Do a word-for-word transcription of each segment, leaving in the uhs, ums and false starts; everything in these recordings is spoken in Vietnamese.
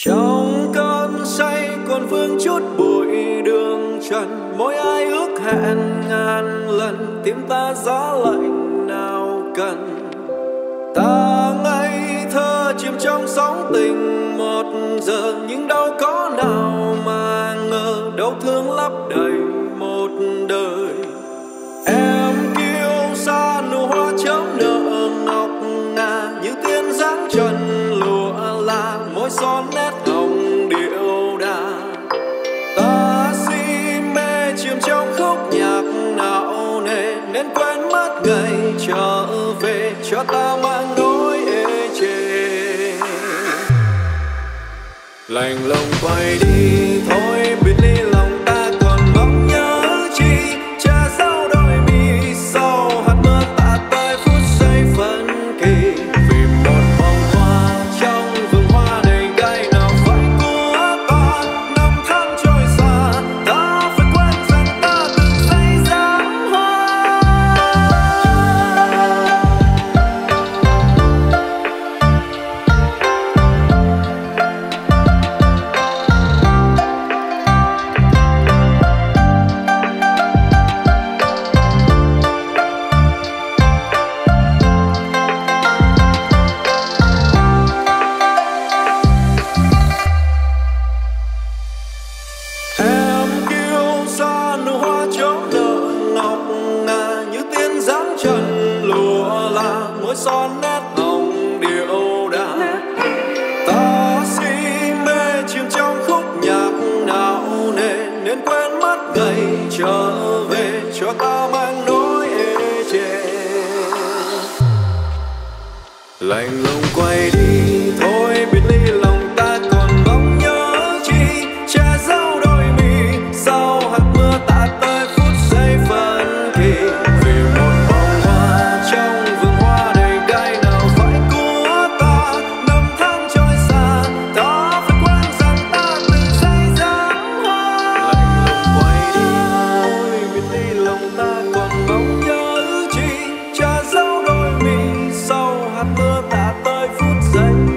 Trong cơn say còn vương chút bụi đường trần, mỗi ai ước hẹn ngàn lần tim ta gió lạnh nào cần. Ta ngây thơ chìm trong sóng tình một giờ, nhưng đâu có nào mà ngờ đau thương lấp đầy một đời. Em kiêu sa nụ hoa chớm nở ngọc ngà, như tiên dáng trần lụa là môi son nét hồng điệu đà. Ta si mê chìm trong khúc nhạc não nề, nên quên mất ngày trở về cho ta mang nỗi ê chề. Lạnh lùng quay đi thôi, biệt ly lòng ta còn mong nhớ chi. Che giấu đôi mi sau hạt mưa tạ tới phút giây phân kỳ. Vì một bông hoa trong vườn hoa đầy gai nào phải của ta. Năm tháng trôi xa, ta phải quên rằng ta từng say dáng hoa. Em kiêu sa nụ hoa chớm nở ngọc ngà, như tiên dáng trần lụa là môi son nét hồng điệu đà. Ta si mê chìm trong khúc nhạc não nề, nên quên mất ngày trở về cho ta mang nỗi ê chề. Lạnh lùng quay đi thôi, biệt ly lòng ta còn mong nhớ chi. Che giấu đôi mi sau hạt mưa tạ tới phút giây phân kỳ. Vì một bông hoa trong vườn hoa đầy gai nào phải của ta. Năm tháng trôi xa, ta phải quên rằng ta từng say dáng hoa. Lạnh lùng quay đi thôi, biệt ly lòng ta còn mong nhớ chi. Che giấu đôi mi sau hạt mưa tạ tới phút giây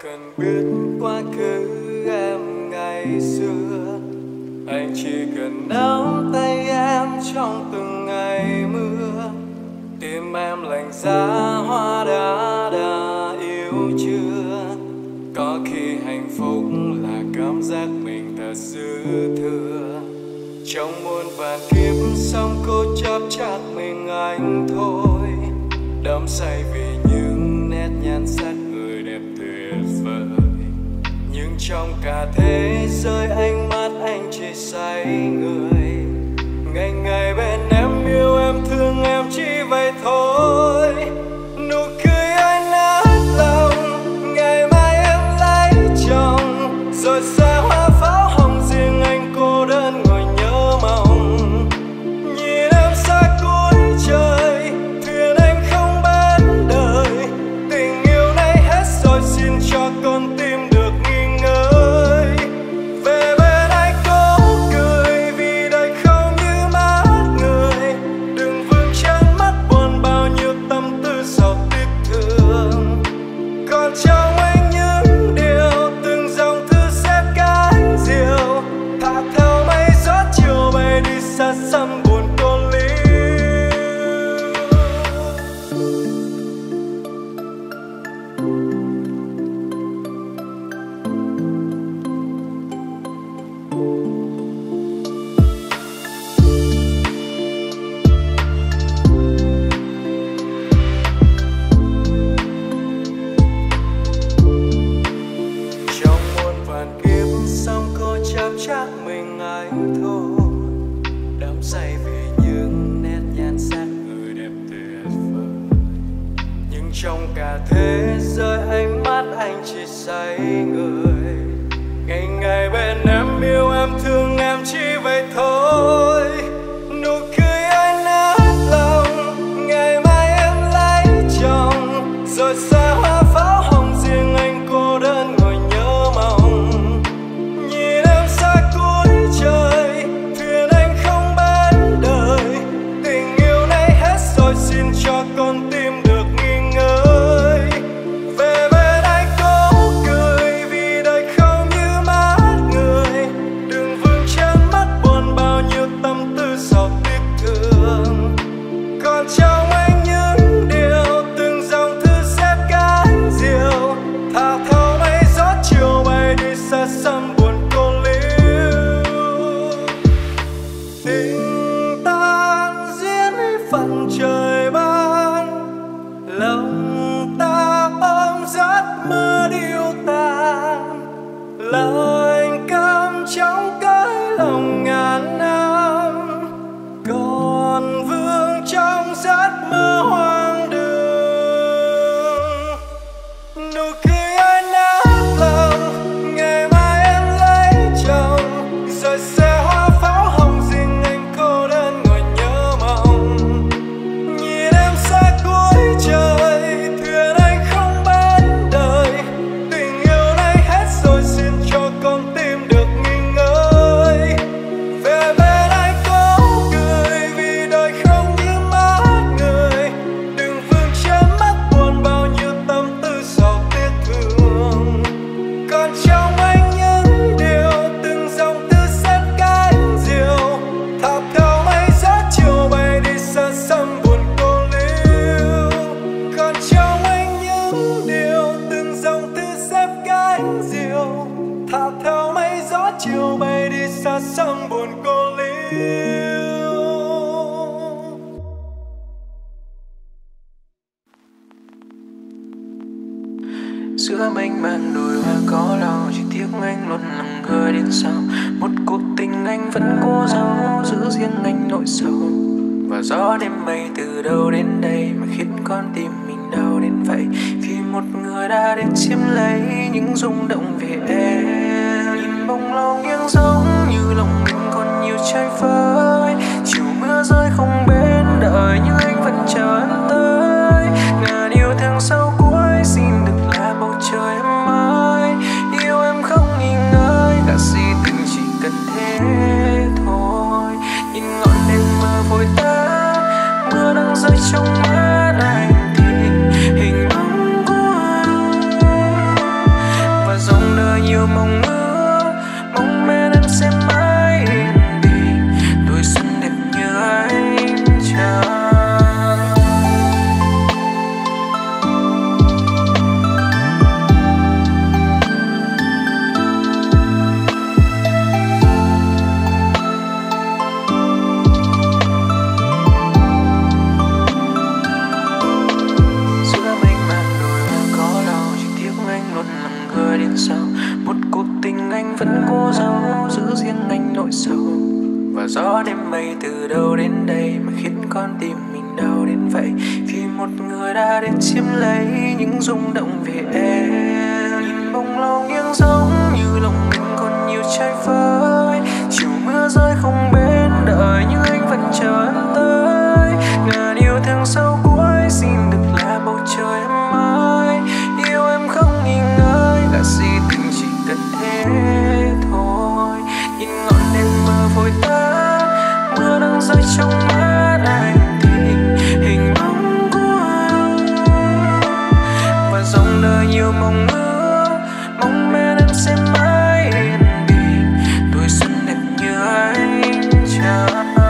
cần biết quá khứ em ngày xưa, anh chỉ cần nắm tay em trong từng ngày mưa. Tim em lạnh giá hoa đã đã yêu chưa? Có khi hạnh phúc là cảm giác mình thật dư thừa. Trong muôn vàn kiếp sống cố chấp chắc mình anh thôi, đắm say vì những nét nhan sắc người đẹp tuyệt vời. Nhưng trong cả thế giới ánh mắt anh chỉ say người. Ngày ngày bên em yêu em thương em chỉ vậy thôi. Nụ cười anh nát lòng, ngày mai em lấy chồng, rồi xa hoa pháo hồng riêng anh cô đơn ngồi nhớ mong. Nhìn em xa cuối trời, thuyền anh không bên đời. Tình yêu này hết rồi xin cho con tim được nghỉ ngơi. Về bên anh cố cười vì đời không như mắt người. Đừng vương chân mắt buồn bao nhiêu tâm tư sầu tiếc thương. Còn trong anh những điều từng dòng thư xếp cánh diều, thả theo mây gió chiều bay đi xa xăm buồn cô liêu. Trong muôn vàn kiếp sống cố chấp chắc mình anh thôi, đắm say vì những nét nhan sắc người đẹp tuyệt vời. Nhưng trong cả thế giới ánh mắt anh chỉ say người. Ngày ngày bên em yêu em thương em chỉ vậy thôi. Nụ cười anh nát lòng, ngày mai em lấy chồng, rồi xa hoa pháo hồng riêng anh cô đơn ngồi nhớ mong. Nhìn em xa cuối trời, thuyền anh không bên đời. Tình yêu này hết rồi xin cho con tim được nghỉ ngơi. Về bên anh cố cười vì đời không như mắt người. Đừng vương chân mắt buồn bao nhiêu tâm tư sầu tiếc thương. Còn trong anh những điều từng dòng thư xếp cánh diều, thả theo mây gió chiều bay đi xa xăm buồn cô liêu. Tình tan diễn phận trời ban, lòng ta ôm giấc mơ điêu tàn. Lời anh cắm trong cái lòng ngàn năm, còn vương trong giấc mơ hoang đường. Nụ cười anh nát lòng, ngày mai em lấy chồng, rồi xe hoa pháo hồng riêng anh cô đơn ngồi nhớ mong. Nhìn em xa cuối trời, thuyền anh không bên đời. Tình yêu này hết rồi xin cho con tim được nghỉ ngơi. Về bên anh cố cười vì đời không như mắt người. Đừng vương chân mắt buồn bao nhiêu tâm tư sầu tiếc thương. Còn trong anh những điều từng dòng thư xếp cánh diều, thả theo mây gió chiều bay đi xa xăm buồn cô liêu. Còn trong anh những điều từng dòng thư xếp cánh diều, thả theo mây gió chiều bay đi xa xăm buồn cô liêu. Giữa mênh mang đồi hoa có đau, chỉ tiếc anh luôn lặng người đến sau. Một cuộc tình anh vẫn cố giấu, giữ riêng anh nỗi sầu. Và gió đêm mây từ đâu đến đây mà khiến con tim mình đau đến vậy. Vì một người đã đến chiếm lấy những rung động về em. Nhìn bóng lâu nghiêng giống như lòng mình còn nhiều chơi vơi. Chiều mưa rơi không bên đợi nhưng anh vẫn chờ em tới. Ngàn yêu thương sau cuối xin được là bầu trời em ơi. Yêu em không nghi ngơi, cả si tình chỉ cần thế thôi. Nhìn ngọn đèn mờ vội tắt, mưa đang rơi trong mắt anh thì hình bóng của anh gió đêm mây từ đâu đến đây mà khiến con tim mình đau đến vậy, vì một người đã đến chiếm lấy những rung động về em. Nhìn bóng lâu nghiêng giống như lòng mình còn nhiều trái vơi, chiều mưa rơi không bên đợi nhưng anh vẫn chờ em tới. Ngàn yêu thương sau cuối xin được là bầu trời em ơi, yêu em không nghi ngơi, cả si tình chỉ cần thế thôi. Nhìn ngọn đèn mờ vội tắt, mưa đang rơi trong mắt anh thì hình bóng của anh và dòng đời nhiều mong ước, mong bên em sẽ mãi yên bình, tuổi xuân đẹp như anh chờ.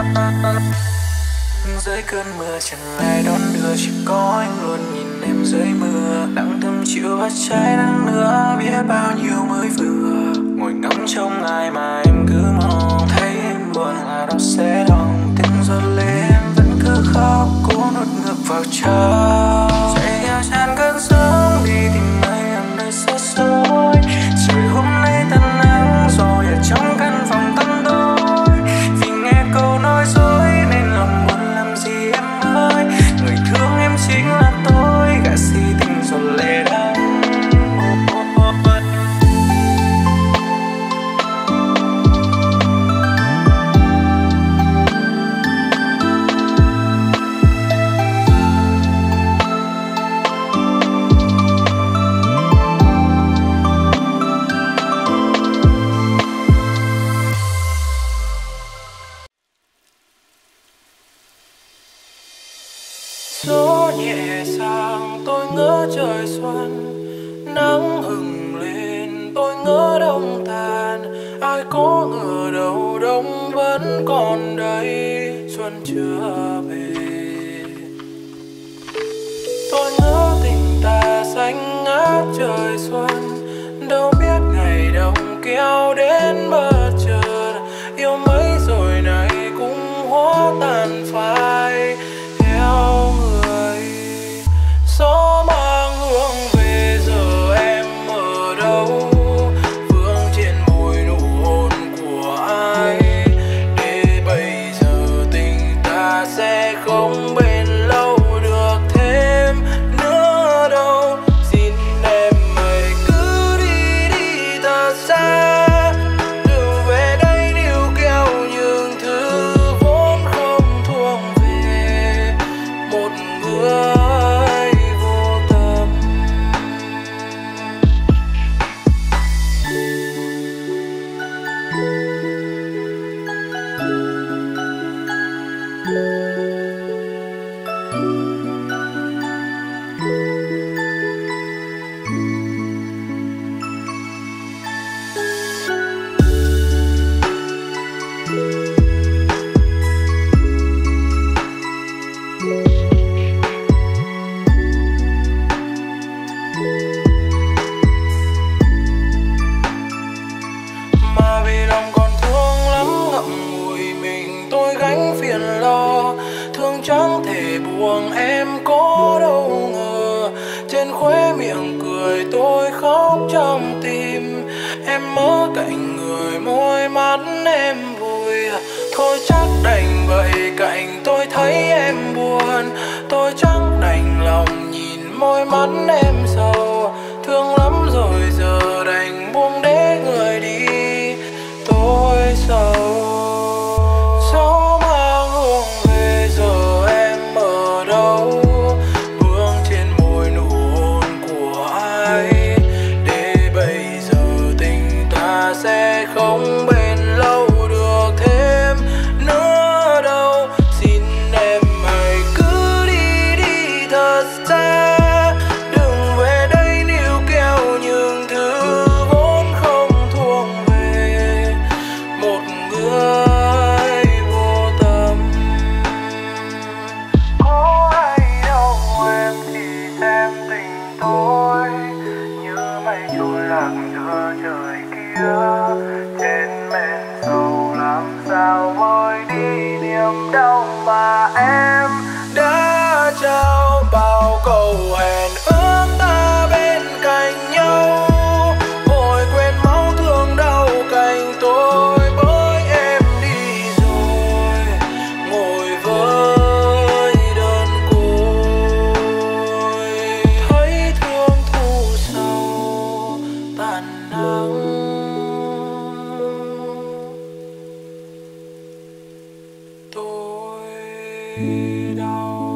Dưới cơn mưa chẳng ai đón đưa, chỉ có anh luôn nhìn em dưới mưa, lặng thầm chịu vắt trái nắng nữa, biết bao nhiêu mới vừa ngồi ngắm trong ai mà em cứ mong thấy em buồn là nó sẽ đong, từng giọt lệ em vẫn cứ khóc cố nuốt ngược vào trong, chạy theo tràn cơn sóng đi tìm ai em nơi xa xôi. Trời hôm nay tan nắng rồi ở trong căn phòng tăm tối, vì nghe câu nói dối nên lòng buồn làm gì em ơi, người thương em chính là tôi, gạt si tình giọt lệ đắng. Gió nhẹ sang tôi ngỡ trời xuân, nắng hừng lên tôi ngỡ đông tàn, ai có ngờ đâu đông vẫn còn đây, xuân chưa về. Tôi ngỡ tình ta xanh ngát trời xuân, đâu biết ngày đông kéo đến bất chợt, yêu mấy rồi này cũng hóa tàn phai theo người. Gió mang hương về giờ em ở đâu, vương trên môi nụ hôn của ai, để bây giờ tình ta sẽ không bên lâu được thêm nữa đâu. Xin em hãy cứ đi đi thật xa, đừng về đây níu kéo những thứ vốn không thuộc về một người. Chẳng thể buông em có đâu ngờ, trên khóe miệng cười tôi khóc trong tim, em ở cạnh người môi mắt em vui. Thôi chắc đành vậy cạnh tôi thấy em buồn, tôi chẳng đành lòng nhìn môi mắt em sầu, thương lắm rồi giờ đành buông để người đi, tôi sầu. Gió mang hương về giờ em ở đâu, vương trên môi nụ hôn của ai, để bây giờ tình ta sẽ không bên lâu được thêm nữa đâu. Xin em hãy cứ đi đi thật xa, đừng về đây níu kéo những thứ vốn không thuộc về một người vô tâm. Có ai đâu em thì xem tình tôi như mây trôi lạc giữa trời kia, trên mây đau.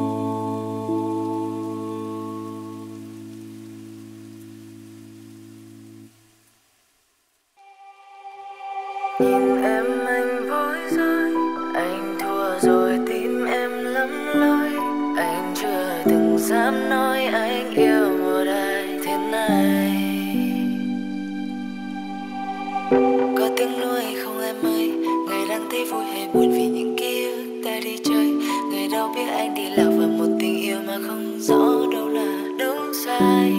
Nhìn em anh vội rơi, anh thua rồi tim em lắm lối. Anh chưa từng dám nói anh yêu một ai thế này. Có tiếng nuôi không em ơi, người đang thấy vui hay buồn vì những ký ức ta đi chơi. Người đâu biết anh đi lạc vào một tình yêu mà không rõ đâu là đúng sai.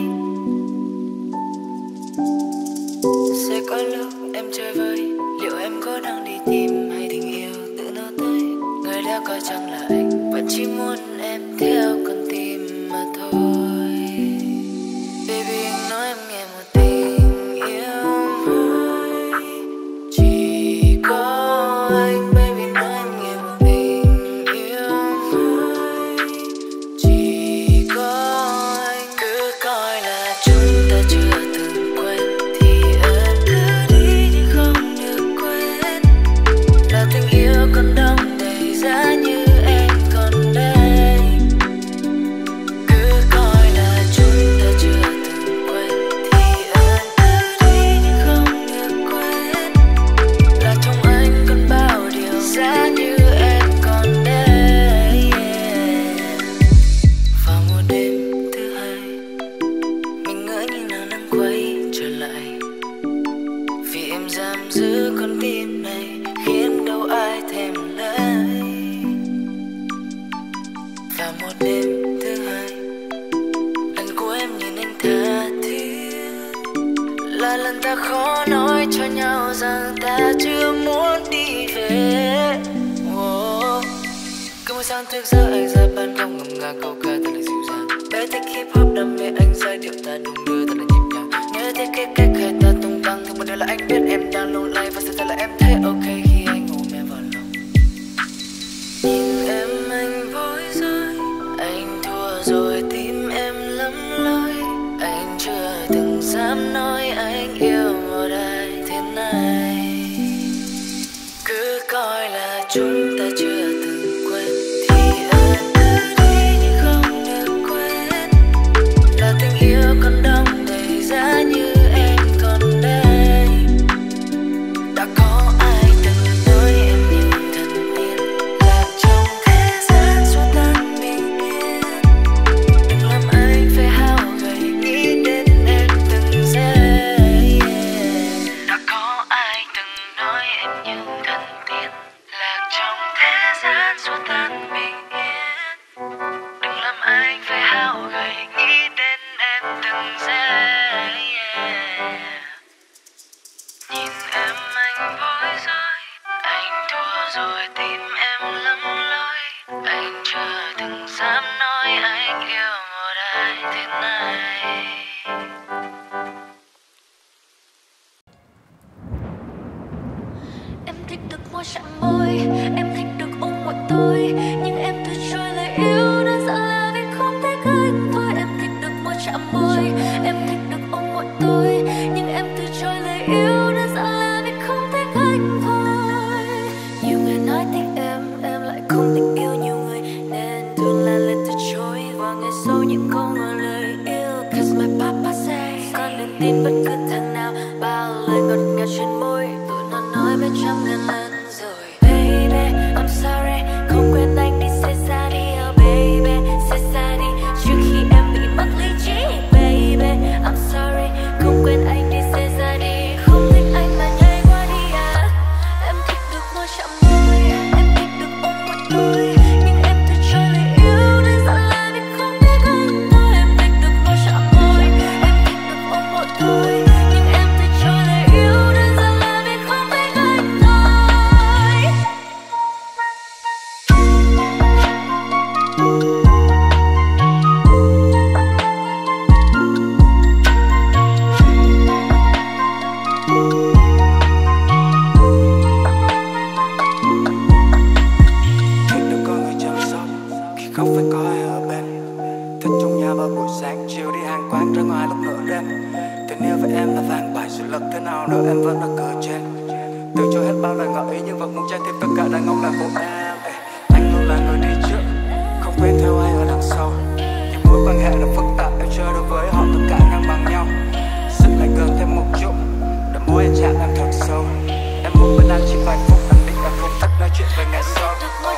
Sẽ có lúc em chơi vơi, liệu em có đang đi tìm hay tình yêu tự nó tới. Người đã coi chẳng là anh, vẫn chỉ muốn em theo con tim mà thôi. Baby anh nói em nghe một tình yêu mới, chỉ có anh. Baby nói em nghe một tình yêu mới, chỉ có anh. Cứ coi là chúng ta chưa từng quen thì em cứ đi nhưng không được quên. Là tình yêu còn đong đầy giá như em còn đây. Cứ coi là chúng ta chưa từng quen thì em cứ đi nhưng không được quên. Là trong anh còn bao điều giá như em còn đây. Vào một đêm thứ hai, mình ngỡ như nào nắng quay trở lại. Vì em giam giữ con tim này khiến đâu ai thèm lấy. Và một đêm thứ hai, lần của em nhìn anh tha thiết, là lần ta khó nói cho nhau rằng ta chưa muốn đi về. Oh. Cứ mỗi sáng thức giấc anh ra ban công ngầm ngà câu ca thật là dịu dàng. Bé thích hip hop đam mê anh giai điệu ta đung đưa thật là nhịp nhàng. Nhớ thấy cái cách hay ta tung tăng thì một điều là anh biết em đang lung lay. Và sự thật là em thấy ok khi anh ôm em vào lòng. Nhìn em anh vội rơi, anh thua rồi tim em lắm lối. Anh chưa từng dám nói anh yêu một ai thế này. Cứ coi là chúng ta chưa từng quen thì em cứ đi nhưng không được quên. Là tình yêu còn đong đầy giá như em còn đây. Đã có ai từng nói em như thần tiên, lạc trong thế gian xua tan bình yên. Đừng làm anh phải hao gầy nghĩ đến em từng giây. Đã có ai từng nói em như thần tiên, lạc trong thế gian xua tan bình yên. Đừng làm anh phải hao gầy nghĩ đến em từng giây. Nhìn em anh vội rơi, anh thua rồi tim em lắm lối. Anh chưa từng dám nói anh yêu một ai thế này. Em thích được môi chạm môi, em thích được ôm mọi tôi. Nhưng em từ chối lời yêu đơn giản là vì không thích anh thôi. Em thích được môi chạm môi, em thích được ôm mọi tôi. Nhưng em từ chối lời yêu đơn giản là vì không thích anh thôi. Nhiều người nói thích em, em lại không thích yêu nhiều người, nên thường là lời từ chối và nghe sâu những câu ngỏ lời yêu. Cause my papa say, con đừng tin bất cứ thằng nào bao lời ngọt ngào trên môi. Tụi nó nói mấy trăm ngàn lần rồi. Baby, I'm sorry, không quên anh đi say xa đi. Oh baby, say xa đi trước khi em bị mất lý trí. Baby, I'm sorry, không quên anh đi say xa đi. Không thích anh mà nhảy qua đi à. Em thích được môi chạm môi, em thích được ôm một tôi. Nhưng em từ chối lời yêu đơn giản là vì không thích anh thôi. Em thích được môi chạm môi, em thích được ôm một tôi. Nhưng em từ chối lời yêu đơn giản là vì không thích anh thôi. Thích được có người chăm sóc khi không phải có ai ở bên. Thích trong nhà vào buổi sáng, chiều đi hàng quán ra ngoài lúc nửa đêm. Tình yêu với em là vàng bài, sự lực thế nào nữa em vẫn là cờ trên. Từ chối hết bao lời ngỏ ý nhưng vẫn muốn trái tim tất cả đàn ông là của em. Ê, anh luôn là người đi trước, quên theo ai ở đằng sau. Những mối quan hệ là phức tạp, em chơi đối với họ tất cả ngang bằng nhau. Sự lại gần thêm một chút, để mối anh chạm em thật sâu. Em muốn bên anh chỉ vài phút, anh định em không thích nói chuyện về ngày sau.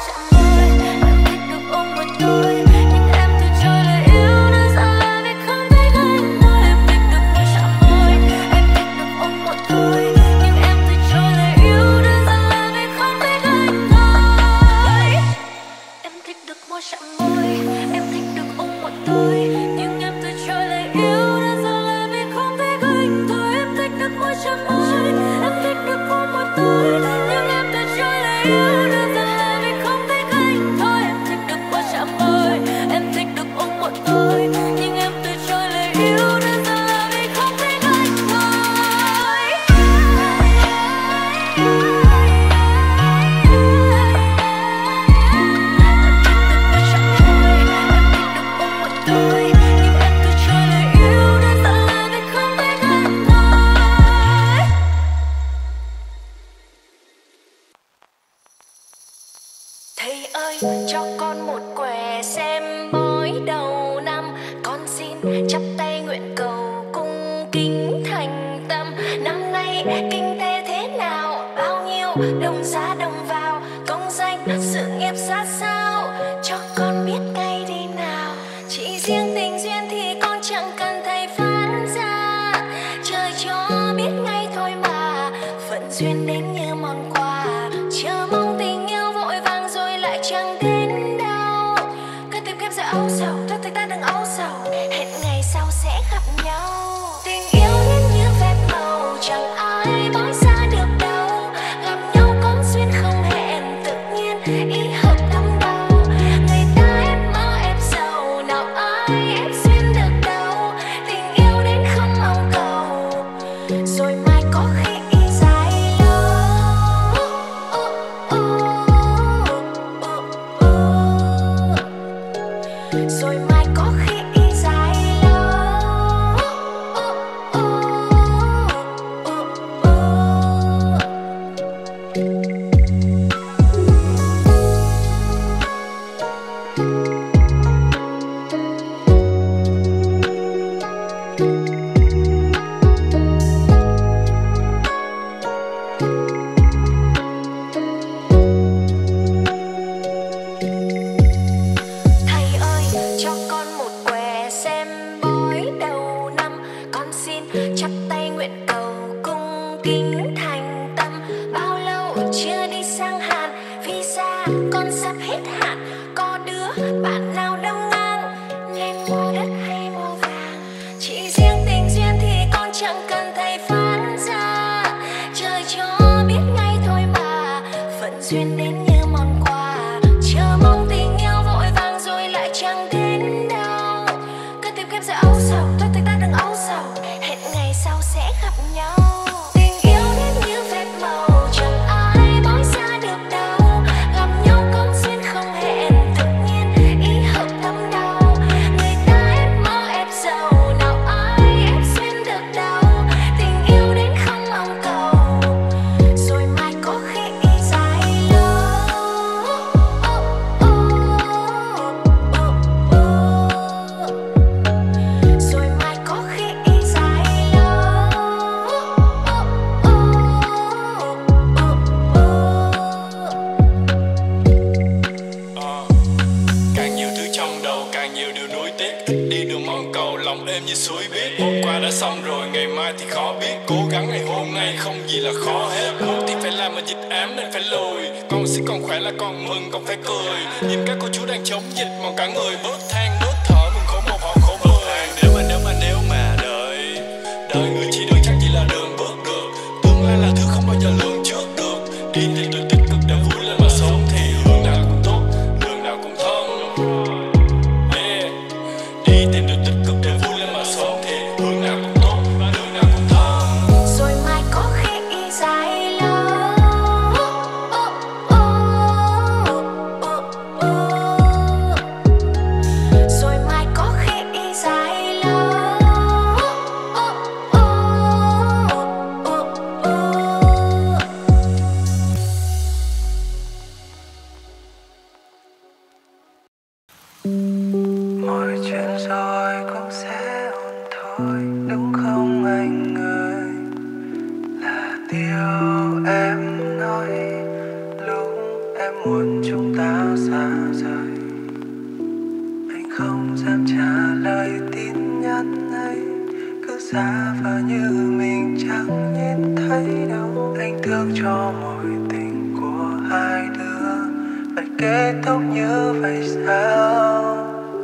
Thầy ơi cho con một quẻ xem bói đầu năm, con xin chắp tay nguyện cầu cung kính thành tâm. Năm nay kinh tế thế nào, bao nhiêu đồng ra đồng vào, công danh sự nghiệp ra sao, cho con biết ngay đi nào. Chỉ riêng tình duyên thì con chẳng cần thầy phán ra, trời cho biết ngay thôi mà, phận duyên đến như món quà. Chờ mong tình yêu vội vàng rồi lại chẳng đến đâu, cứ tìm kiếm sự âu sầu, thôi thì ta đừng âu sầu, hẹn ngày sau sẽ gặp nhau. Tình yêu đến như phép màu, chẳng ai bói ra được đâu, gặp nhau có duyên không hẹn, tự nhiên ý hợp tâm đầu. Người ta ép mơ ép sầu, nào ai ép duyên được đâu, tình yêu đến không mong cầu, rồi mai có khi ý dài lâu. Rồi mai có khi ý dài lâu. Thầy ơi cho con một quẻ xem bói đầu năm, con xin chắp tay nguyện cầu cung kính thành tâm. Bao lâu chưa đi sang Hàn, visa con sắp hết hạn, có đứa bạn nào đâm ngang nên mua đất hay mua vàng. Chỉ riêng tình duyên thì con chẳng cần thầy phán ra, trời cho biết ngay thôi mà, phận duyên đến như món quà. Chờ mong tình yêu vội vàng rồi lại chẳng đến đâu, cứ tìm kiếm sự âu sầu, thôi thì ta đừng âu sầu, hẹn ngày sau sẽ gặp nhau. Tình yêu đến như phép màu, chẳng ai bói ra được đâu, gặp nhau có duyên không hẹn, tự nhiên ý hợp tâm đầu. Người ta ép mơ ép sầu, nào ai ép duyên được đâu, tình yêu đến không mong cầu, rồi mai có khi ý dài lâu. Rồi mai có khi ý dài lâu. Ờ, càng nhiều thứ trong đầu càng nhiều điều nuối tiếc, thích đi đường mong cầu lòng êm như suối biết. Hôm qua đã xong rồi ngày mai thì khó biết, cố gắng ngày hôm nay không gì là khó hết. Muốn thì phải làm mà dịch ám nên phải lùi, con sẽ còn khỏe là con mừng còn phải cười. Nhìn các cô chú đang chống dịch mong cả người bớt than bớt thở, mừng khổ một họ khổ mười. Nếu mà nếu mà nếu mà đời đời người chỉ đường chắc chỉ là đường bước được, tương lai là thứ không bao giờ lường trước được. Đi thì tôi tích cực để vui lên mà sống thì hướng nào cũng tốt, đường nào cũng thơm. Yeah. Đi tìm được tích cực để vui lên mà sống thì hướng nào cũng tốt, đường nào cũng thơm. Rồi mai có khi ý dài lâu. Rồi mai có khi ý dài lâu. muốn chúng ta xa rời. Anh không dám trả lời tin nhắn ấy, cứ giả vờ như mình chẳng nhìn thấy đâu. Anh thương cho mối tình của hai đứa phải kết thúc như vậy sao?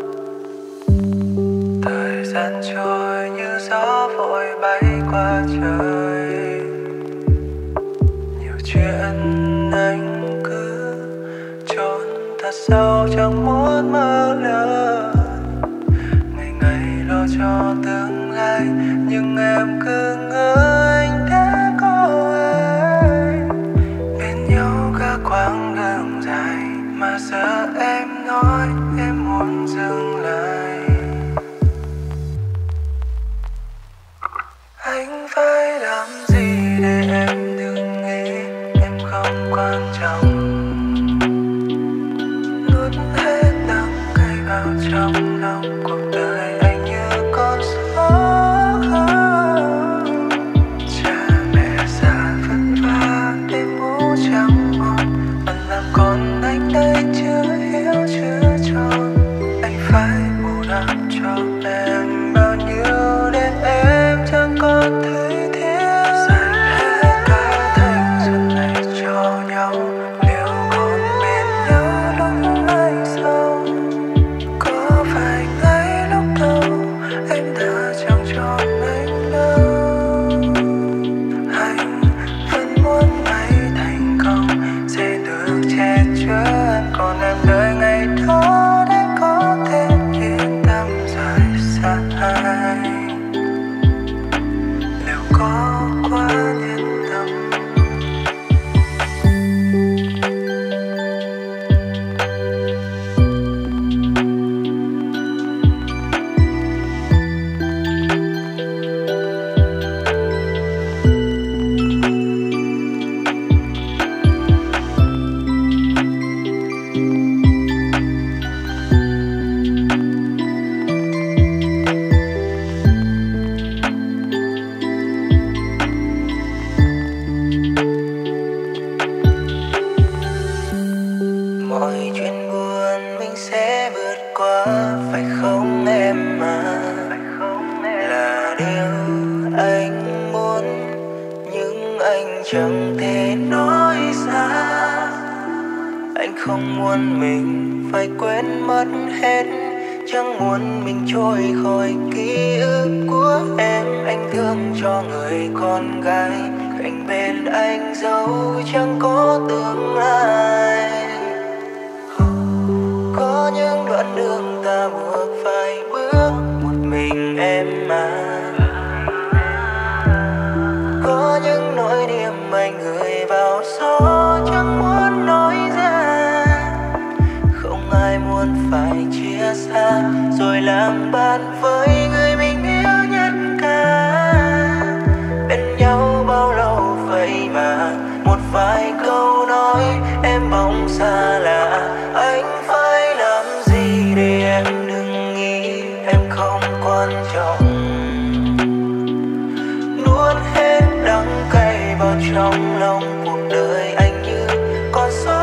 Thời gian trôi như gió vội bay qua trời, nhiều chuyện anh cứ trốn thật sâu chẳng muốn mơ lớn. Ngày ngày lo cho tương lai nhưng em cứ ngỡ anh đã có ai bên nhau cả quãng đường dài, mà giờ em nói em muốn dừng lại. Anh phải làm gì để em đừng nghĩ em không quan trọng, nuốt hết đắng cay vào trong lòng. Cuộc đời anh như con số, cha mẹ già vất vả để ngủ chẳng ngon, vẫn làm con anh đây chưa hiểu chưa tròn. Anh phải bù đắp cho em bao nhiêu để em chẳng còn thấy thiếu. Dành hết cả thanh xuân này cho nhau, liệu còn bên nhau lúc mai sau? Có phải ngay lúc đầu em đã chẳng chọn anh đâu? Anh vẫn muốn mãi thành công sẽ được che chở em, còn em đợi ngày đó để có thể yên tâm rời xa anh. Liệu có quá yên tâm? Mọi chuyện buồn mình sẽ vượt qua, phải không em à? Là điều anh muốn nhưng anh chẳng thể nói ra. Anh không muốn mình phải quên mất hết, chẳng muốn mình trôi khỏi ký ức của em. Anh thương cho người con gái cạnh bên anh dẫu chẳng có tương lai. Có những đoạn đường ta buộc phải bước một mình em mà, có những nỗi niềm anh gửi vào gió chẳng muốn nói ra. Không ai muốn phải chia xa rồi làm bạn với người mình yêu nhất cả. Bên nhau bao lâu vậy mà một vài câu nói em bỗng xa lạ. Anh phải làm gì để em đừng nghĩ em không quan trọng, nuốt hết đắng cay vào trong lòng. Cuộc đời anh như con số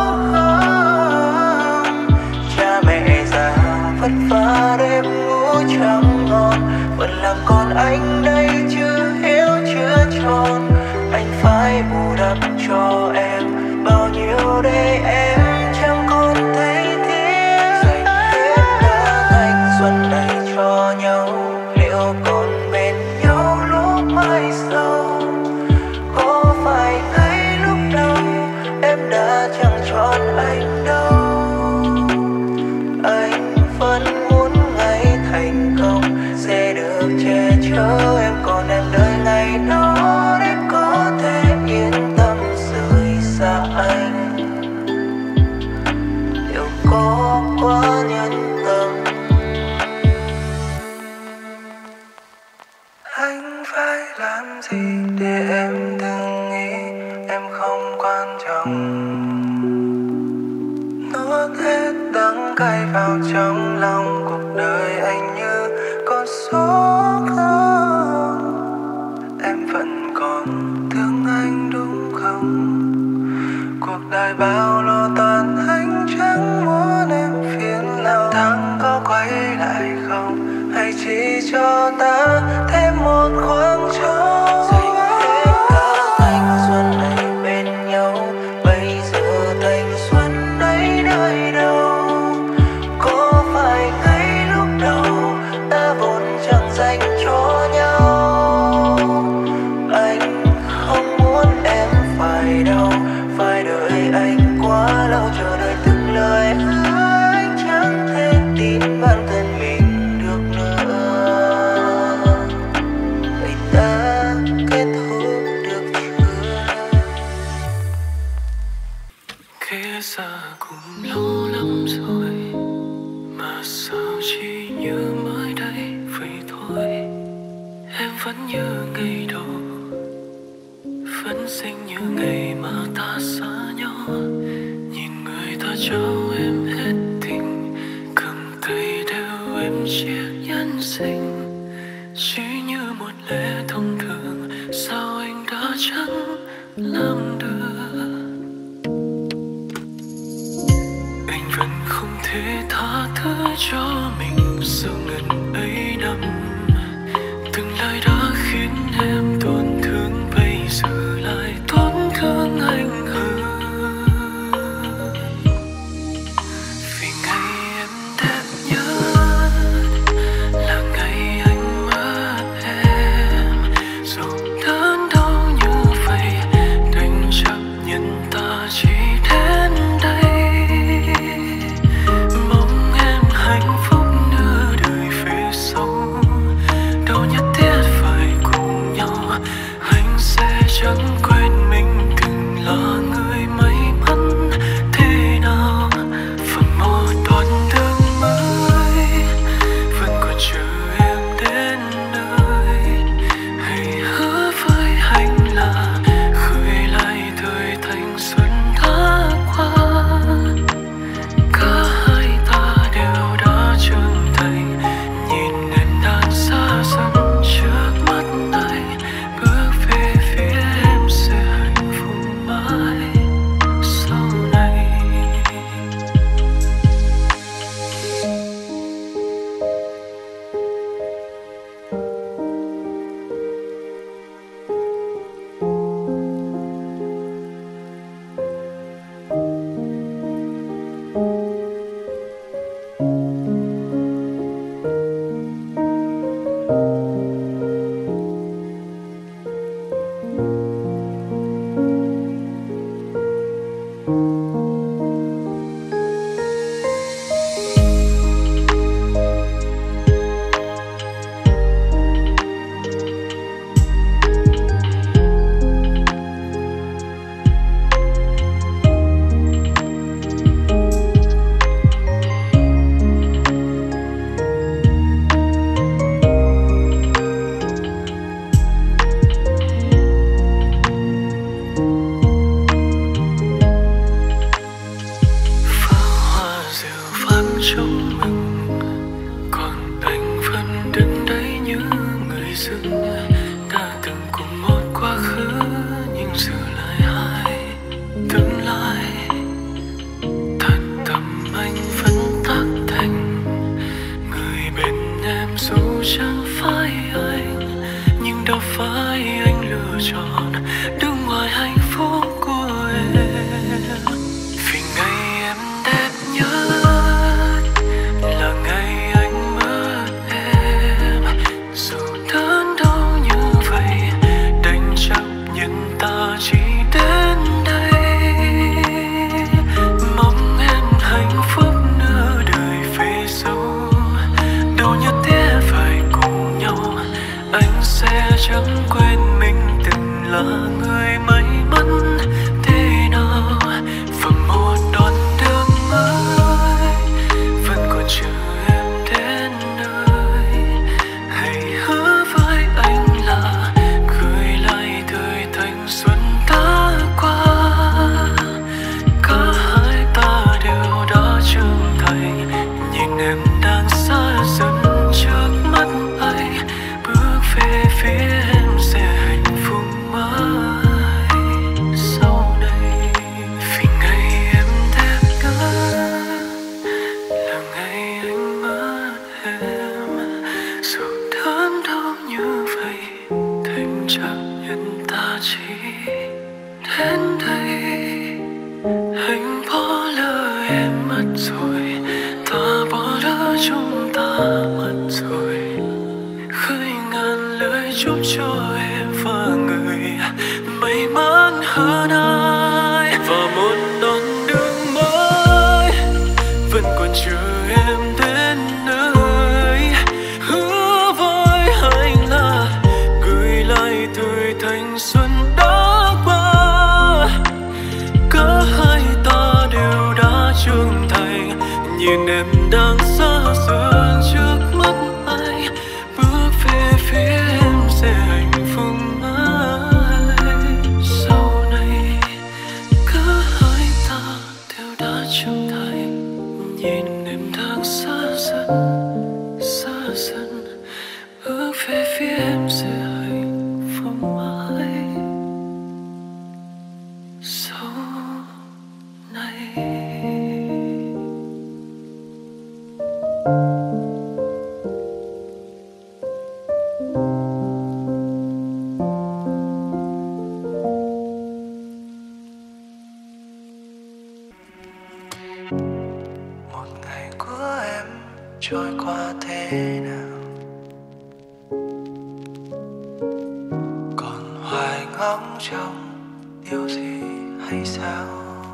không, cha mẹ già vất vả đêm ngủ chẳng ngon, vẫn làm con anh đây chưa hiểu chưa tròn. Anh phải bù đắp cho em bao nhiêu để em chẳng còn thấy thiếu. Dành hết cả thanh xuân này cho nhau, liệu còn bên nhau lúc mai sau? Có phải ngay lúc đầu em đã chẳng chọn anh đâu? Anh vẫn muốn ngày thành công sẽ được che chở em, còn em đợi ngày đó để có thể yên tâm rời xa anh. Liệu có quá nhân tâm? Anh phải làm gì để em đừng nghĩ em không quan trọng, nuốt hết đắng cay vào trong lòng. Cuộc đời anh như con số không, em vẫn còn thương anh đúng không? Cuộc đời bao lo toan đợi anh quá lâu, chờ đợi từng lời anh chẳng thể tin bản thân mình được nữa. Vậy ta kết thúc được chưa? Kể ra cũng lâu lắm rồi mà sao chỉ như mới đây vậy thôi. Em vẫn như ngày đầu, vẫn xinh như ngày mà ta xa nhau. Nhìn người ta trao em hết tình, cầm tay đeo em chiếc nhẫn xinh. Chỉ như một lẽ thông thường, sao anh đã chẳng làm được. Anh vẫn không thể tha thứ cho mình sau ngần ấy năm. Từng lời đã khiến em tổn thương, bây giờ lại tổn thương anh hơn. Vì ngày em đẹp nhất là ngày anh mất em. Dù đớn đau như vậy, đành chấp nhận ta chỉ đến đây. Mong em hạnh phúc nửa đời về sau, đâu nhất thiết phải cùng nhau. Anh sẽ chẳng quên mình từng là người may mắn thế nào. Và một đoạn đường mới vẫn còn chờ em đến nơi. Hãy hứa với anh là khơi lại thời thanh xuân đã qua. Cả hai ta đều đã trưởng thành, nhìn em đang xa dần trước mắt này. Bước về phía em sẽ hạnh phúc mãi sau này. nhìn em đang xa dần trước mắt anh, bước về phía em sẽ hạnh phúc mãi. Sau này cứ hai ta đều đã trưởng thành, nhìn em đang xa dần xa dần, bước về phía em sẽ hạnh phúc mãi. Sau này một ngày của em trôi qua thế nào, còn hoài ngóng trông điều gì hay sao?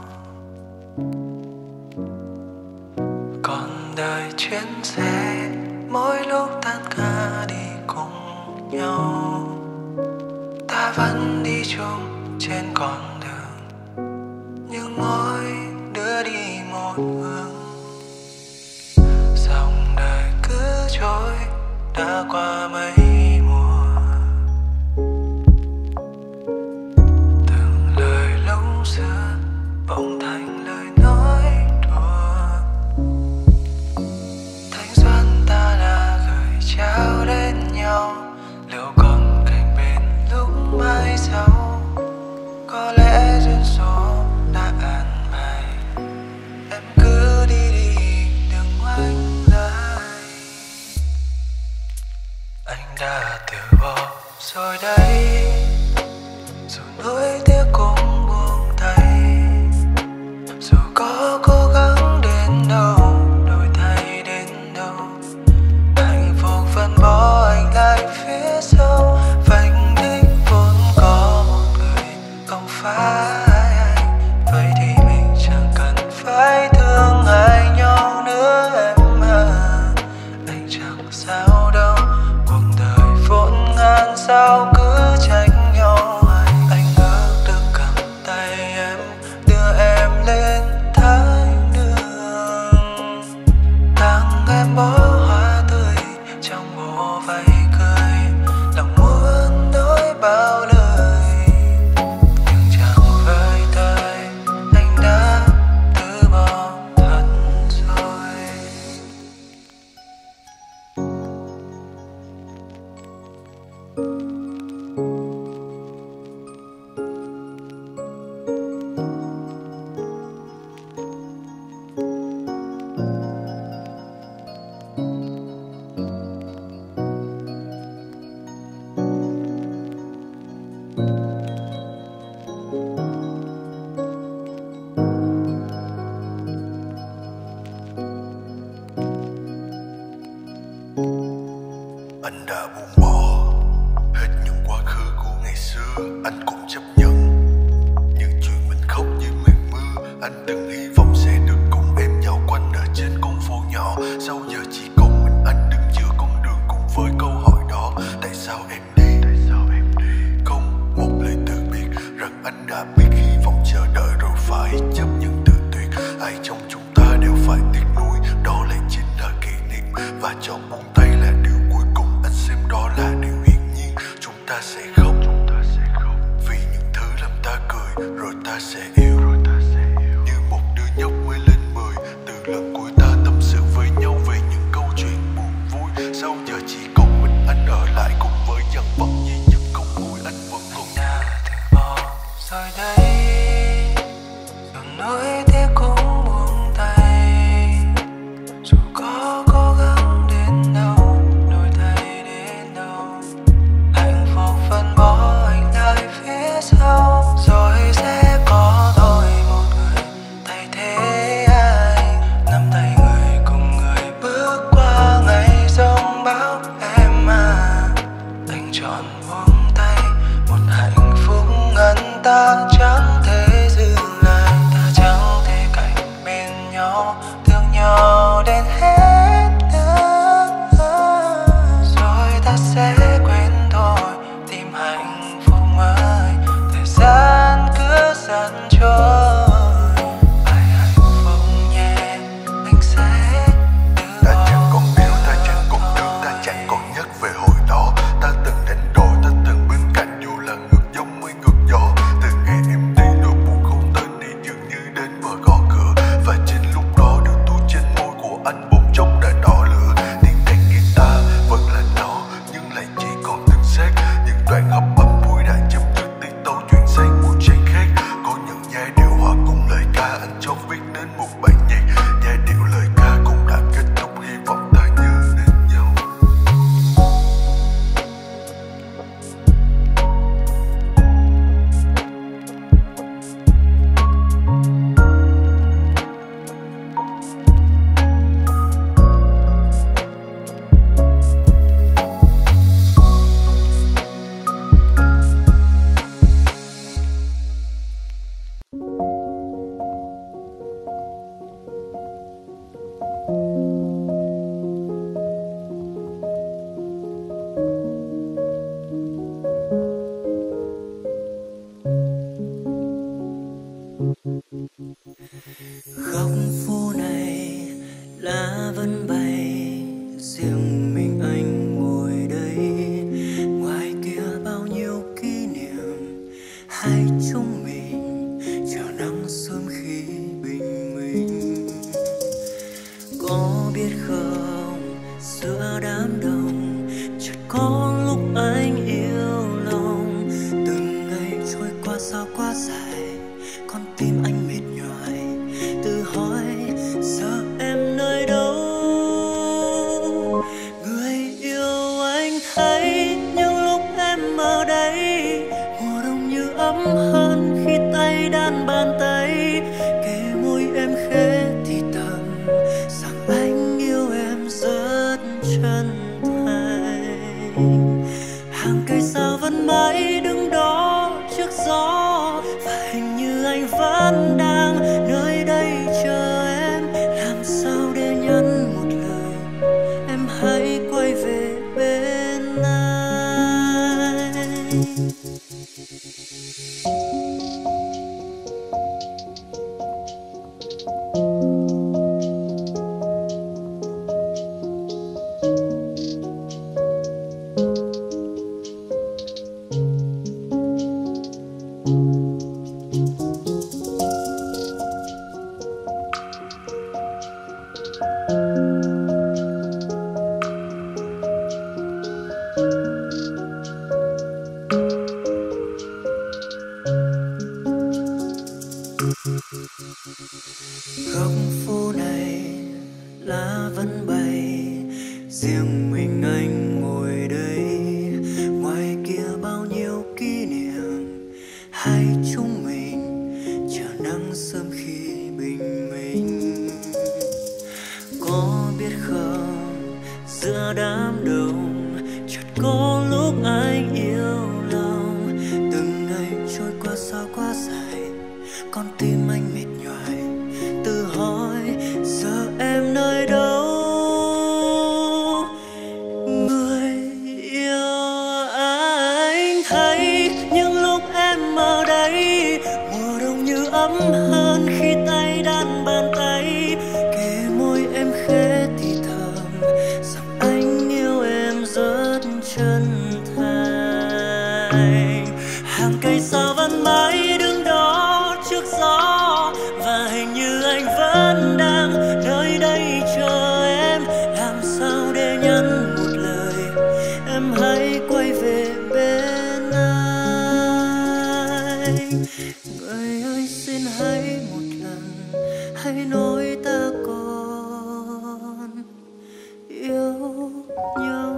Còn đời chuyến xe mỗi lúc tan ca đi cùng nhau, ta vẫn đi chung trên con đường, nhưng mỗi đứa đi một hướng. Dòng đời cứ trôi đã qua mấy mùa, từng lời lúc xưa bỗng thành lời nói đùa. Thanh xuân ta đã gửi trao đến nhau, liệu còn cạnh bên lúc mai sau? Có lẽ duyên số đã an bài, em cứ đi đi đừng ngoảnh lại. Anh đã từ bỏ rồi đây, dù nuối tiếc cũng buông tay. Dù có cố gắng đến đâu, đổi thay đến đâu, hạnh phúc vẫn bỏ anh lại phía sau. Vành đích vốn có một người, không phải anh. Vậy thì mình chẳng cần phải thương ai nhau nữa em à. Anh chẳng sao đâu, cuộc đời vốn ngàn sao cứ trách nhau. Anh, anh ước được cầm tay em, đưa em lên thánh đường. Tặng em bó hoa tươi trong bộ váy cười, lòng muốn nói bao lời, nhưng chẳng với tới anh đã từ bỏ thật rồi. Anh đã buông bỏ hết những quá khứ của ngày xưa, anh cũng chấp nhận những chuyện mình khóc dưới màn mưa. Anh từng hy vọng sẽ được cùng em dạo quanh ở trên con phố nhỏ, sau giờ chỉ còn mình anh đứng giữa con đường cùng với câu hỏi đó: tại sao em đi? Tại sao em đi? Không một lời từ biệt, rằng anh đã biết hy vọng chờ đợi rồi phải chấp nhận tự tuyệt. Ai trong chúng ta đều phải tiếc nuối, đó lại chính là kỷ niệm, và chọn buông tay là điều cuối cùng. Anh xem đó là điều hiển nhiên. Chúng ta sẽ khóc, chúng ta sẽ khóc vì những thứ làm ta cười, rồi ta sẽ yêu, rồi ta sẽ yêu như một đứa nhóc mới lên mười. Từ lần cuối ta tâm sự với nhau về những câu chuyện buồn vui, sau giờ chỉ còn mình anh ở lại cùng với dằn vặt như những con mồi. Anh vẫn còn Đã từ bỏ rồi đây, dù nuối tiếc cũng buông tay. Dù có cố gắng đến đâu, đổi thay đến đâu, hạnh phúc vẫn bỏ anh lại phía sau. Rồi sẽ có thôi một người thay thế anh, nắm tay người cùng người bước qua ngày giông bão em à. Anh chọn buông tay, một hạnh phúc ngăn ta chẳng thể dừng lại. Ta chẳng thể cạnh bên nhau, thương nhau đến hết nữa. Rồi ta sẽ quên thôi, tìm hạnh phúc mới. Thời gian cứ dần trôi, phải hạnh phúc nhé, anh sẽ ca, anh chọn viết nên một bài nhạc. Giai điệu lời ca cũng đã kết thúc, hy vọng ta nhớ đến nhau. Góc phố này lá vẫn bay, riêng mình anh ngồi đây. Ngoài kia bao nhiêu kỷ niệm, hai chúng mình chờ nắng sớm khi bình minh. Có biết không, giữa đám đông chợt có lúc anh yêu lòng. Từng ngày trôi qua sao quá dài, con tim anh mệt nhoài tự hỏi giờ em nơi đâu. Người yêu anh thấy những lúc em ở đây, mùa đông như ấm hơn khi tay đan bàn tay. Kề môi em khẽ thì thầm rằng anh yêu em rất chân thành. Hàng cây sao vẫn mãi đứng đó trước gió, và hình như anh vẫn đang nơi đây chờ em. Làm sao để nhắn một lời em hãy quay về bên anh. Góc phố này lá vẫn bay, riêng mình anh ngồi đây. Ngoài kia bao nhiêu kỷ niệm, hai chúng mình chờ nắng sớm khi bình minh. Có biết không, giữa đám đông chợt có lúc anh yêu lòng. Từng ngày trôi qua sao quá dài, con tim anh mệt nhoài tự hỏi giờ em nơi đâu. Người yêu anh thấy những lúc em ở đây, mùa đông như ấm hơn khi tay đan bàn tay. Kề môi em khẽ thì thầm rằng anh yêu em rất chân thành. Hàng cây sao vẫn mãi đứng đó trước gió, và hình như anh vẫn đang nơi đây chờ em. Làm sao để nhắn một lời em hãy quay về bên anh. Người ơi xin hãy một lần hãy nói ta còn yêu nhau.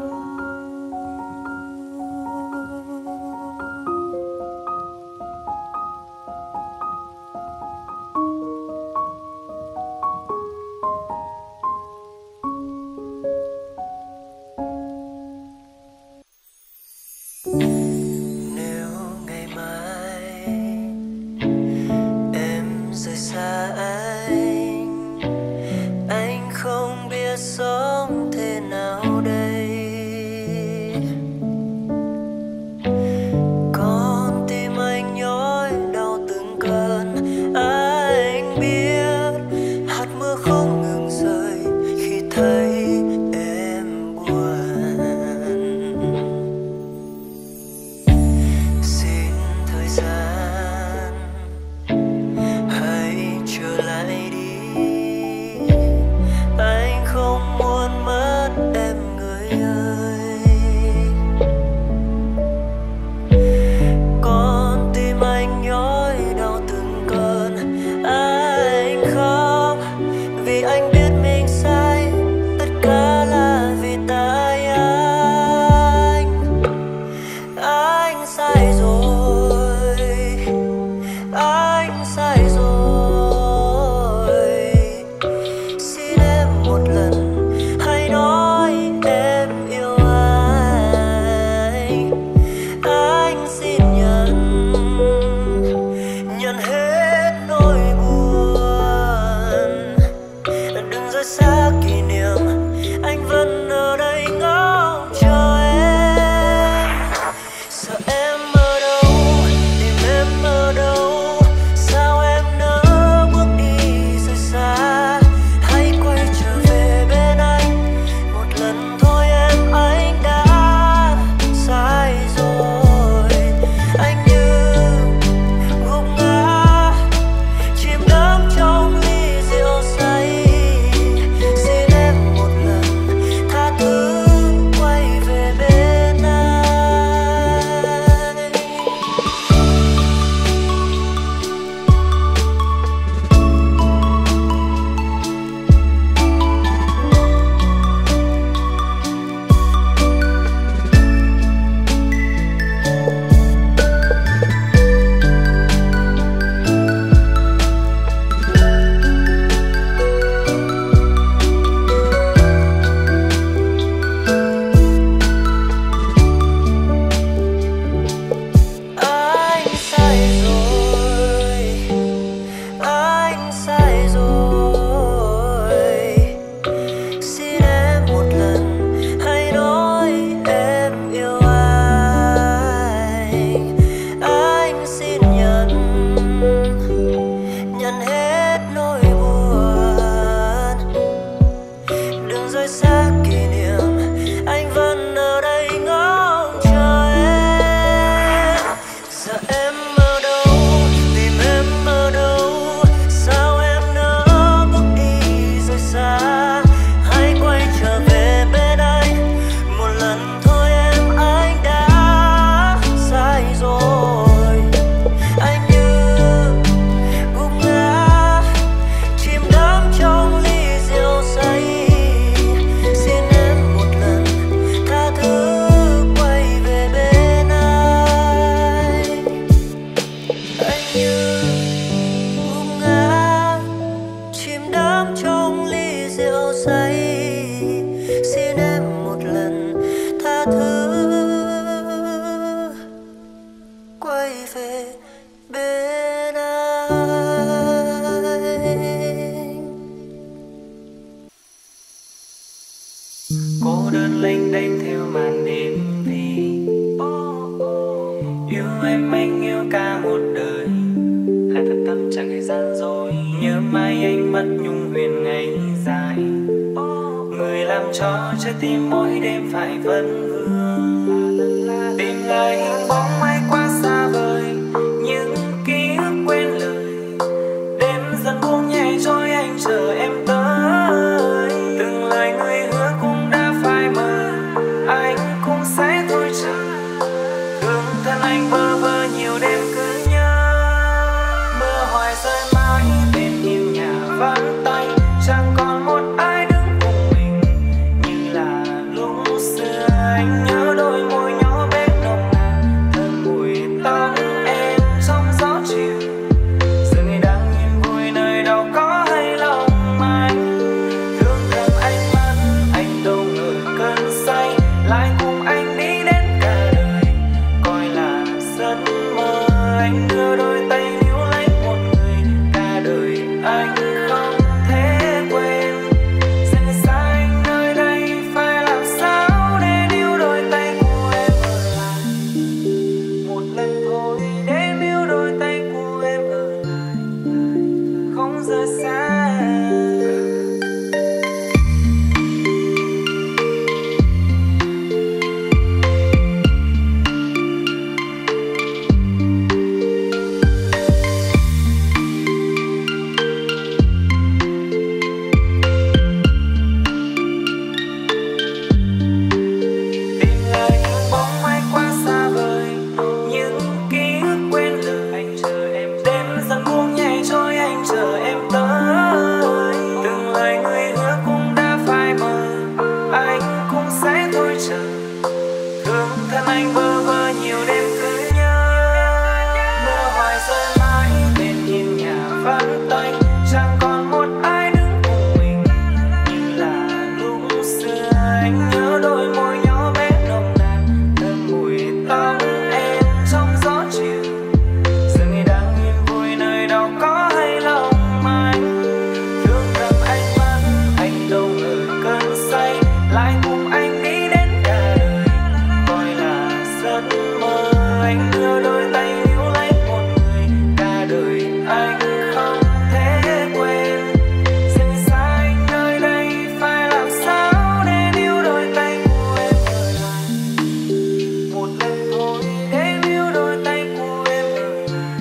Nếu ngày mai em rời xa anh, anh không biết sống thế nào đây. Con tim anh nhói đau từng cơn, anh biết hạt mưa không ngừng rơi khi thấy em buồn. Xin thời gian hãy trở lại. mai anh mất nhung huyền ngày dài, người làm cho trái tim mỗi đêm phải vấn vương. Tìm lại hình bóng mai quá xa vời, những ký ức quên lời. Đêm dần buông nhẹ trôi anh chờ em tới. Từng lời người hứa cũng đã phai mờ, anh cũng sẽ thôi chờ. Thương thân anh bơ vơ nhiều đêm cứ nhớ. Mưa hoài rơi mãi bên hiên nhà vắng tay, chẳng còn một ai đứng cùng mình như là lúc xưa. Anh nhớ đôi môi nhỏ bé nồng nàn, thơm mùi tóc em trong gió chiều. Giờ ngày đang yên vui nơi đâu có hay lòng anh. Thương thầm anh mất, anh đâu ngờ cơn say lại cùng anh đi đến cả đời. Coi là giấc mơ, anh đưa đôi tay níu lấy một người, cả đời anh không thể quên. Rời xa anh nơi đây phải làm sao để níu đôi tay của em ở lại. Một lần thôi để níu đôi tay của em ở lại, không rời xa. Tìm lại những bóng mai quá xa vời, những ký ức quên lời. Anh chờ em, đêm dần buông nhẹ trôi anh chờ em tới. Từng lời người hứa cũng đã phai mờ, anh cũng sẽ thôi chờ. Thương thân anh bơ vơ nhiều đêm cứ nhớ. Mưa hoài rơi mãi bên hiên nhà vắng tay, chẳng còn một ai đứng cùng mình như là lúc xưa. Anh nhớ đôi môi nhỏ bé nồng nàn, thơm mùi tóc em trong gió chiều. Giờ ngày đang yên vui nơi đâu có hay lòng anh. Thương thầm anh mất, anh đâu ngờ cơn say lại cùng anh đi đến cả đời. Coi là giấc mơ, anh đưa đôi tay níu lấy một người, cả đời anh không thể quên. Rời xa anh nơi đây phải làm sao để níu đôi tay của em ở lại. Một lần thôi để níu đôi tay của em ở lại,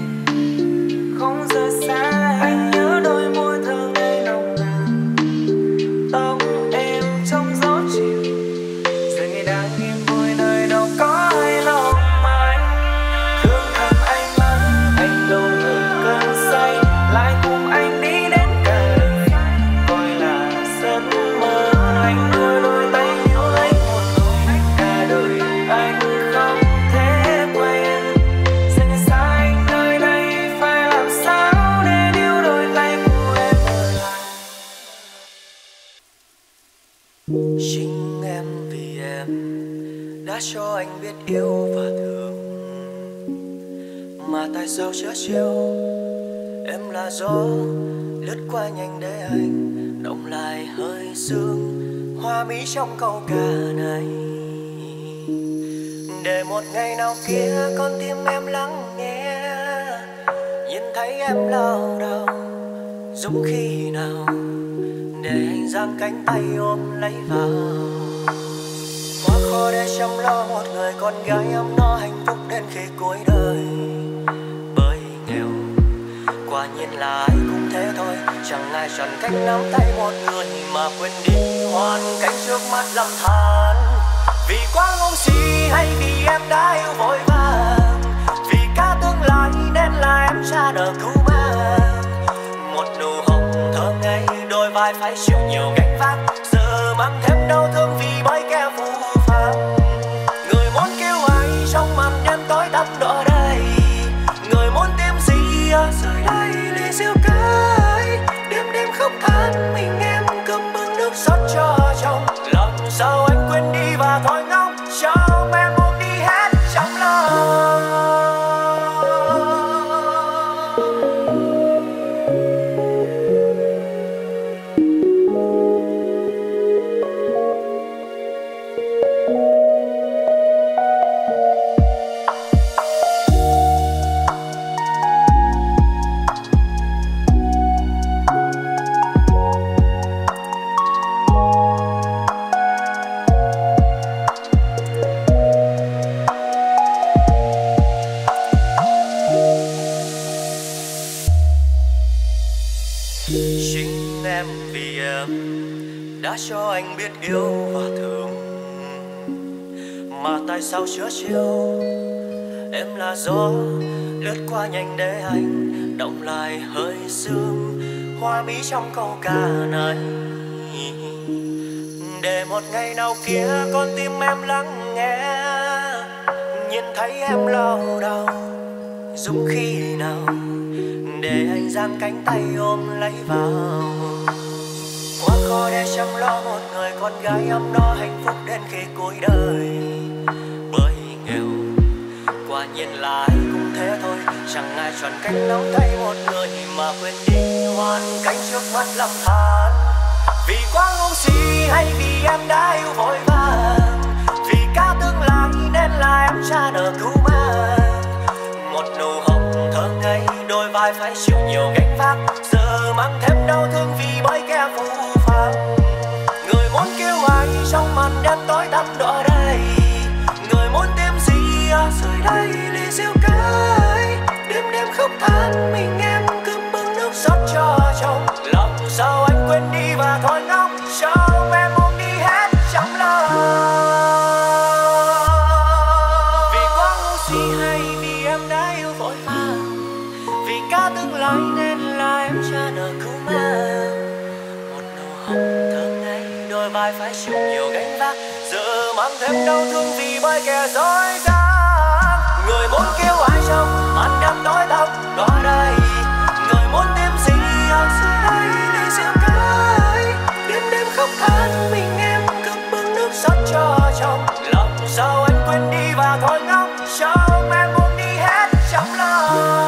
không rời xa. Anh nhớ đôi môi thơ ngây nồng nàn, tóc em trong gió chiều. Giờ ngày đang yên vui nơi đâu có hay lòng anh. Thương thầm anh mất, anh đâu ngờ cơn say lại cùng anh đi đến cả đời. Coi là giấc mơ, anh đưa đôi tay níu lấy một người, cả đời anh không thể quên. Giờ ngày xa anh nơi đây phải làm sao để níu đôi tay của em ở lại. Chính em vì em đã cho anh biết yêu và thương, mà tại sao chớ trêu em là gió lướt qua nhanh để anh động lại hơi sương hoa mỹ trong câu ca này. Để một ngày nào kia con tim em lắng nghe, nhìn thấy em lao đao giống khi nào, để anh giang cánh tay ôm lấy vào. Quá khó để chăm lo một người con gái ấm no hạnh phúc đến khi cuối đời. Bởi nghèo quả nhiên là ai cũng thế thôi, chẳng ai chọn cách nắm tay một người mà quên đi hoàn cảnh trước mắt lầm than. Vì quá ngu si hay vì em đã yêu vội vàng, vì cả tương lai nên là em ra đời cứu mang. Một nụ hồng thơ ngây đôi vai phải chịu nhiều gánh vác, giờ mang thêm đau thương vì bởi kẻ phù phàng. Người muốn kêu ai trong màn đêm tối tăm ở đây, người muốn tìm gì ở rời đây để siêu cái. Đêm đêm khóc than mình em cầm bưng nước rót cho chồng, làm sao anh quên đi và thôi ngóng trong em ôm đi hết trong lòng. Chính em vì em đã cho anh biết yêu và thương, mà tại sao chưa chiều em là gió lướt qua nhanh để anh động lại hơi sương hoa mỹ trong câu ca này. Để một ngày nào kia con tim em lắng nghe, nhìn thấy em đau đầu dũng khi nào để anh giang cánh tay ôm lấy vào. Quá khó để chăm lo một người con gái ấm no hạnh phúc đến khi cuối đời. Bởi nghèo quả nhiên là ai cũng thế thôi, chẳng ai chọn cách nắm tay một người mà quên đi hoàn cảnh trước mắt lầm than. Vì quá ngu si hay vì em đã yêu vội vàng, vì cả tương lai nên là em cha nợ cứu mang. Một nụ hồng thơ ngây đôi vai phải chịu nhiều gánh vác, giờ mang thêm đau thương vì bởi kẻ phũ phàng. Người muốn kêu ai trong màn đêm tối tăm đó đây, người muốn tìm gì ở dưới đây ly rượu cái. Đêm đêm khóc than mình em cứ bưng nước rót cho chồng, lòng sao anh quên đi và thôi ngóng trong em muốn đi hết chẳng lo. Vì quá ngu si hay vì em đã yêu vội vàng, vì cả tương lai nên là em cha nợ cứu mang. Một nụ hồng thơ ngây đôi vai phải chịu nhiều gánh vác, giờ mang thêm đau thương vì bởi kẻ dối gian. Người muốn kêu ai trong màn đêm tối tăm đó đây, người muốn tìm gì ở dưới đây ly rượu cái. Đêm đêm khóc than mình em cứ bưng nước rót cho chồng, lòng sao anh quên đi và thôi ngóng trong em muốn đi hết chẳng lo.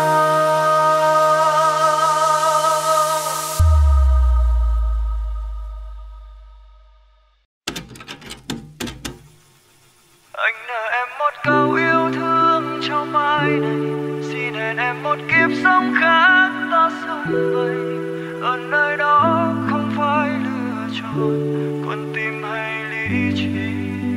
Anh nợ em một câu yêu thương cho mai này, xin hẹn em một kiếp sống khác ta sống vậy. Ở nơi đó không phải lựa chọn con tim hay lý trí.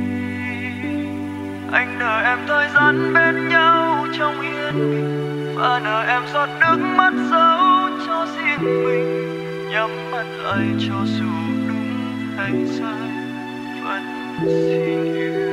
Anh nợ em thời gian bên nhau trong yên bình, và nợ em giọt nước mắt dấu cho riêng mình. Nhắm mắt lại cho dù đúng hay sai, vẫn xin yêu.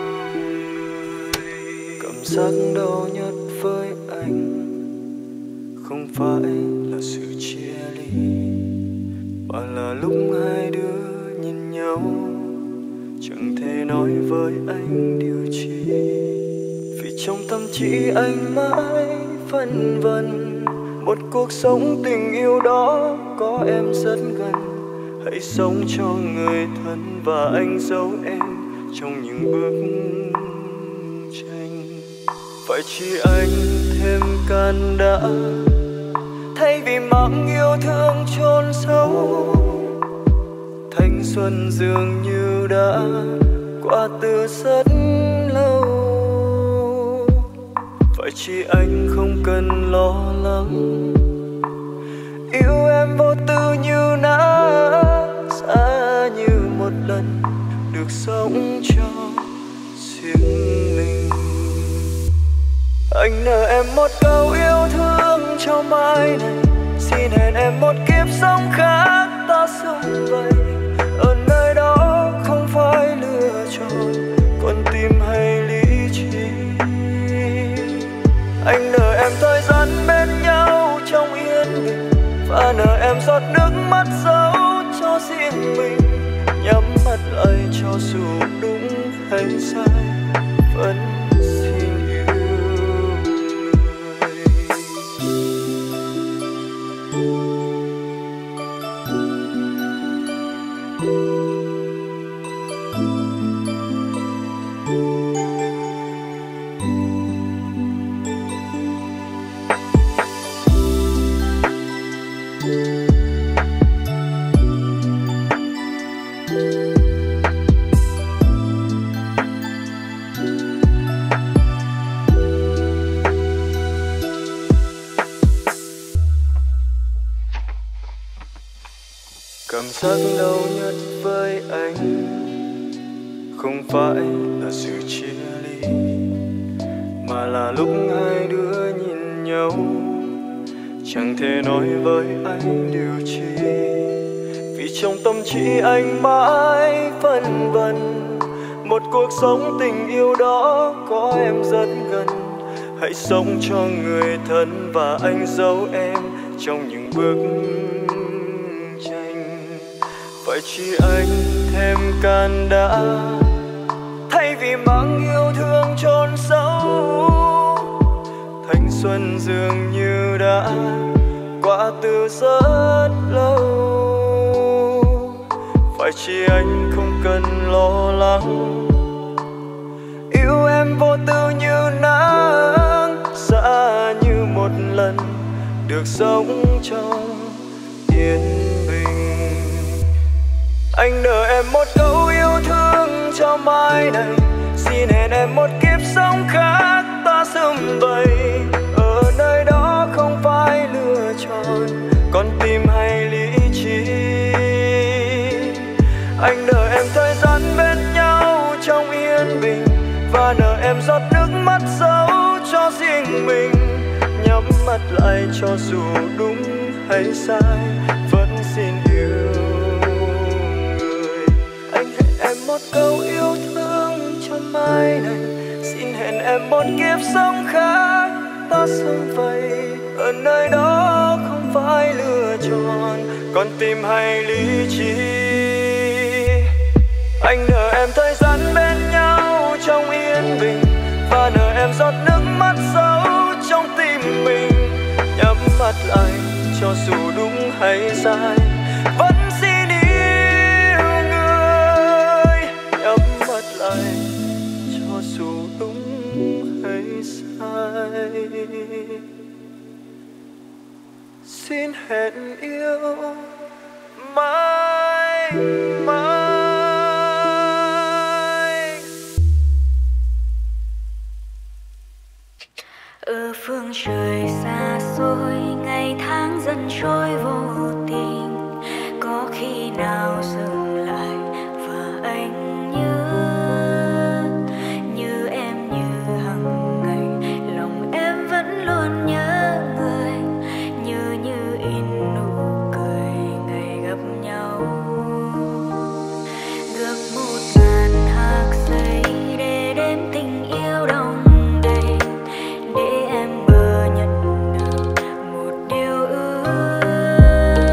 Cảm giác đau nhất với anh không phải là sự chia ly, mà là lúc hai đứa nhìn nhau chẳng thể nói với anh điều chi. Vì trong tâm trí anh mãi phân vân, một cuộc sống tình yêu đó có em rất gần. Hãy sống cho người thân và anh giấu em trong những bức tranh. Phải chỉ anh thêm can đảm, thay vì mang yêu thương chôn sâu. Thanh xuân dường như đã qua từ rất lâu. Phải chỉ anh không cần lo lắng, yêu em vô tư như nắng, xa như một lần được sống cho riêng mình. Anh nợ em một câu yêu thương cho mai này, xin hẹn em một kiếp sống khác ta sống vậy. Ở nơi đó không phải lựa chọn con tim hay lý trí. Anh nợ em thời gian bên nhau trong yên bình, và nợ em giọt nước mắt dấu cho riêng mình. Nhắm mắt lại cho dù đúng hay sai, vẫn xin yêu người. Cảm giác đau nhất với anh không phải là sự chia ly, mà là lúc hai đứa nhìn nhau chẳng thể nói với anh điều chi, vì trong tâm trí anh mãi phân vân. Một cuộc sống tình yêu đó có em rất gần, hãy sống cho người thân và anh giấu em trong những bức tranh. Phải chi anh thêm can đảm thay vì mang yêu thương chôn sâu, thanh xuân dường như đã qua từ rất lâu. Phải chi anh không cần lo lắng, yêu em vô tư như nắng, xa như một lần được sống trong yên bình. Anh nợ em một câu yêu thương cho mai này, xin hẹn em một kiếp sống khác ta sum vầy. Ở nơi đó không phải lựa chọn, con tim hay lý trí. Anh nợ em thời gian bên nhau trong yên bình, và nợ em giọt nước mắt dấu cho riêng mình. Nhắm mắt lại cho dù đúng hay sai, vẫn xin yêu người. Anh hẹn em một câu yêu thương cho mai này, xin hẹn em một kiếp sống khác ta sum vầy. Ở nơi đó không phải lựa chọn, con tim hay lý trí. Anh nợ em thời gian bên nhau trong yên bình, và nợ em giọt nước mắt dấu trong tim mình. Nhắm mắt lại cho dù đúng hay sai, vẫn xin yêu người. Nhắm mắt lại cho dù đúng hay sai, xin hẹn yêu mãi mãi. Ở phương trời xa xôi, ngày tháng dần trôi vô tình. Có khi nào dừng lại và anh nhớ, như em như hằng ngày, lòng em vẫn luôn nhớ người, như như in nụ cười ngày gặp nhau. Ngược một ngàn hạt giấy để đêm tình yêu đông, để em bờ nhận được một điều ước.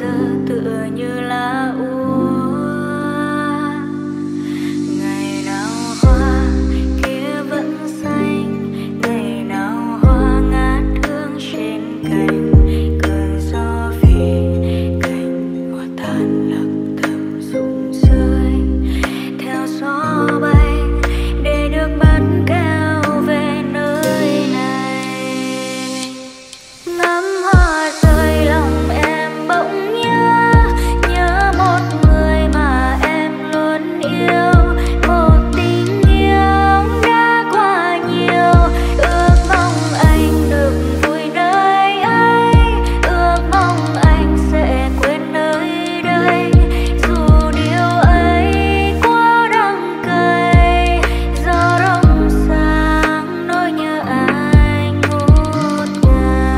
giờ tựa như lá úa. Ngày nào hoa kia vẫn xanh, ngày nào hoa ngát hương trên cành. Cơn gió về cành hoa tàn lặng thầm rụng rơi, theo gió bay để được bắt kéo về nơi này. Ngắm hoa rơi lòng em bỗng nhớ, nhớ một người mà em luôn yêu, một tình yêu đã quá nhiều. Ước mong anh được vui nơi ấy, ước mong anh sẽ quên nơi đây. Dù điều ấy quá đắng cay, gió đông sang nỗi nhớ anh ngút ngàn.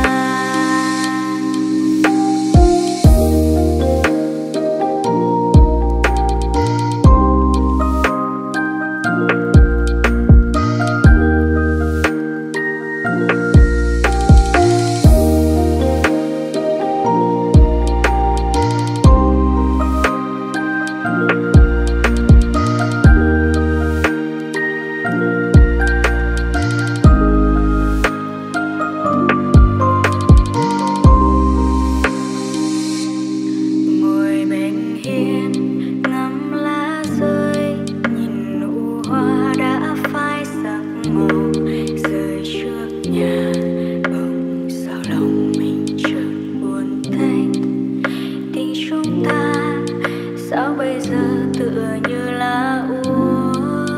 Ngồi bên hiên ngắm lá rơi, nhìn nụ hoa đã phai sắc màu rơi trước nhà. Bỗng sao lòng mình chợt buồn tênh, tình chúng ta sao bây giờ tựa như lá úa.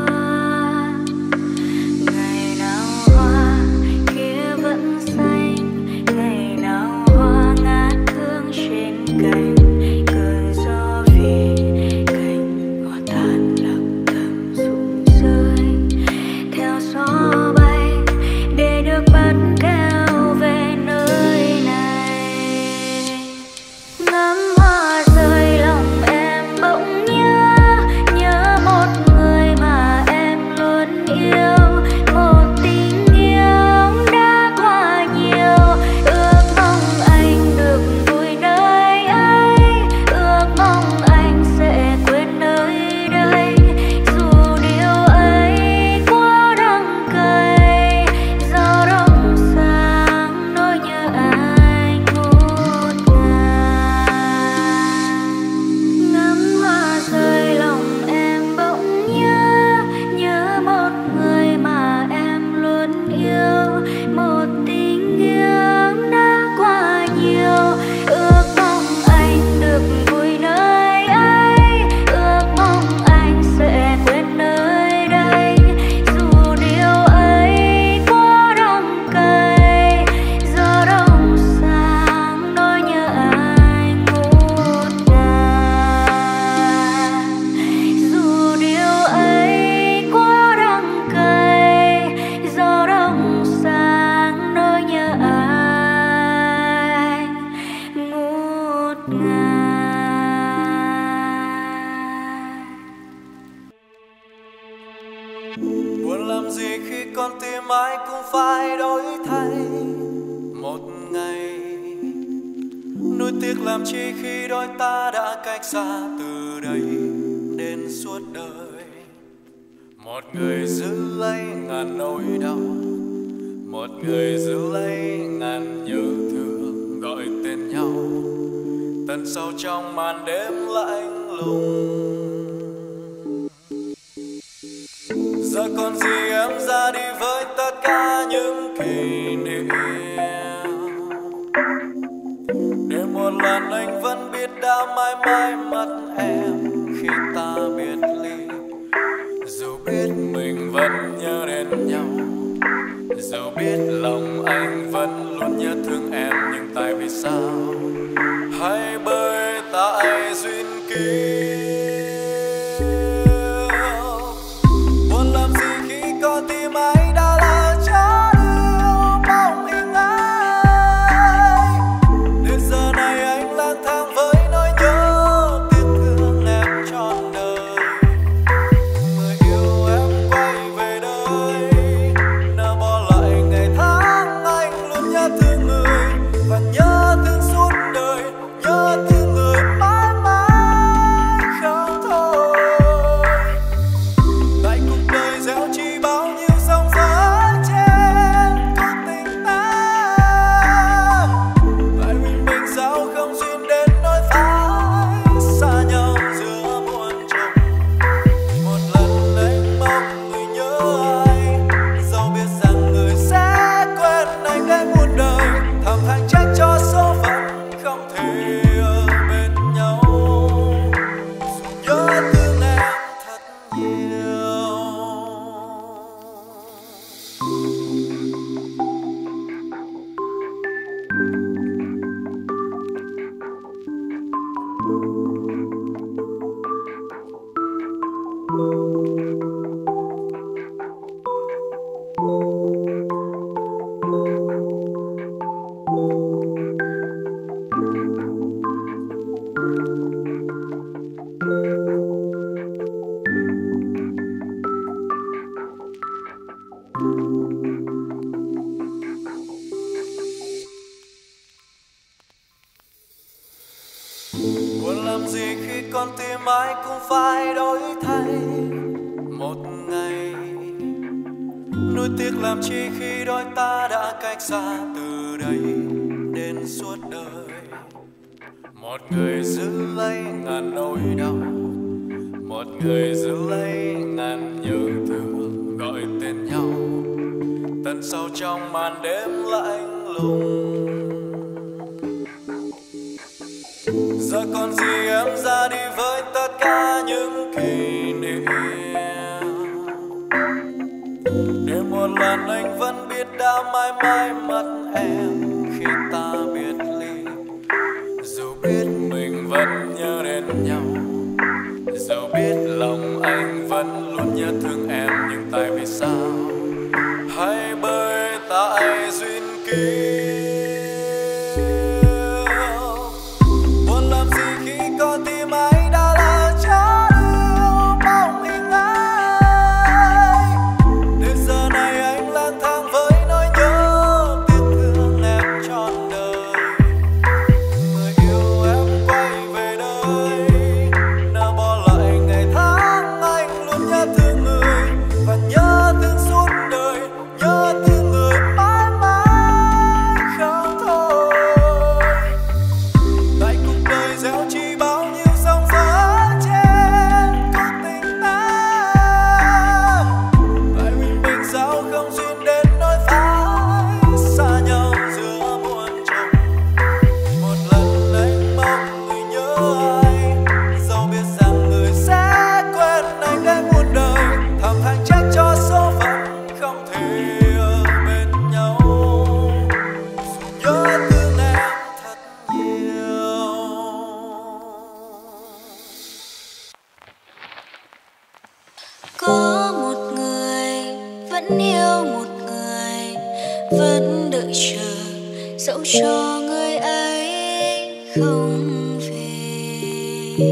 Ngày nào hoa kia vẫn xanh, ngày nào hoa ngát hương trên cành. Cơn gió về cành hoa tàn lặng thầm rụng rơi, theo gió bay để được bắt kéo về nơi này. Ngắm hoa rơi lòng em bỗng nhớ, nhớ một người mà em luôn yêu, một tình yêu đã quá nhiều. Ước mong anh được vui nơi ấy, ước mong anh sẽ quên nơi đây. Dù điều ấy quá đắng cay, gió đông sang nỗi nhớ anh ngút ngàn. Ngắm hoa rơi lòng em bỗng nhớ, nhớ một người mà em luôn yêu, một tình yêu đã quá nhiều. Ước mong anh được vui nơi ấy, ước mong anh sẽ quên nơi đây. Dù điều ấy quá đắng cay, gió đông sang nỗi nhớ anh ngút ngàn. Dù điều ấy quá đắng cay, gió đông sang nỗi nhớ anh ngút ngàn. Buồn làm gì khi con tim ai cũng phải đổi thay một ngày. Nuối tiếc làm chi khi đôi ta đã cách xa từ đây đến suốt đời. Một người giữ lấy ngàn nỗi đau, một người giữ lấy ngàn nhớ thương gọi tên nhau. Tận sâu trong màn đêm lạnh lùng, giờ còn gì em ra đi với tất cả những kỷ niệm. Để một lần anh vẫn biết đã mãi mãi mất em khi ta biệt ly. Dù biết mình vẫn nhớ đến nhau, dù biết lòng anh vẫn luôn nhớ thương em, nhưng tại vì sao hay bởi tại duyên kiếp. Buồn làm gì khi con tim anh đã lỡ cho lưu mong hình ai. Đến giờ này anh lang thang với nỗi nhớ tiếc thương em trọn đời. Người yêu em quay về đây, nỡ bỏ lại ngày tháng anh luôn nhớ thương người và nhớ thương suốt đời. Nhớ thương Buồn làm gì khi con tim ai cũng phải đổi thay một ngày. Nuối tiếc làm chi khi đôi ta đã cách xa từ đây đến suốt đời. Một người giữ lấy ngàn nỗi đau, một người giữ lấy ngàn nhớ thương gọi tên nhau. Tận sâu trong màn đêm lạnh lùng, giờ còn gì em ra đi với tất cả những kỷ niệm. Để một lần anh vẫn biết đã mãi mãi mất em khi ta biệt ly. Dù biết mình vẫn nhớ đến nhau, dù biết lòng anh vẫn luôn nhớ thương em, nhưng tại vì sao hay bởi tại duyên kiếp. Buồn làm gì khi con tim ai đã lỡ cho yêu mong hình ai. Đến giờ này anh lang thang với nỗi nhớ tiếc thương em trọn đời. Người yêu em quay về đây, nào bỏ lại ngày tháng anh luôn nhớ thương người và nhớ thương suốt đời, nhớ thương người mãi mãi không thôi. Tại cuộc đời gieo chi bao nhiêu sóng gió trên cuộc tình ta. Tại vì mình sao không duyên đến nỗi phải xa nhau giữa muôn trùng. Một lần anh mong người nhớ ai, dẫu biết rằng người sẽ quên anh đến muôn đời. Thầm than trách cho số phận không thể ở bên nhau, dù nhớ thương em thật nhiều. Có một người vẫn yêu một người, vẫn đợi chờ dẫu cho người ấy không về.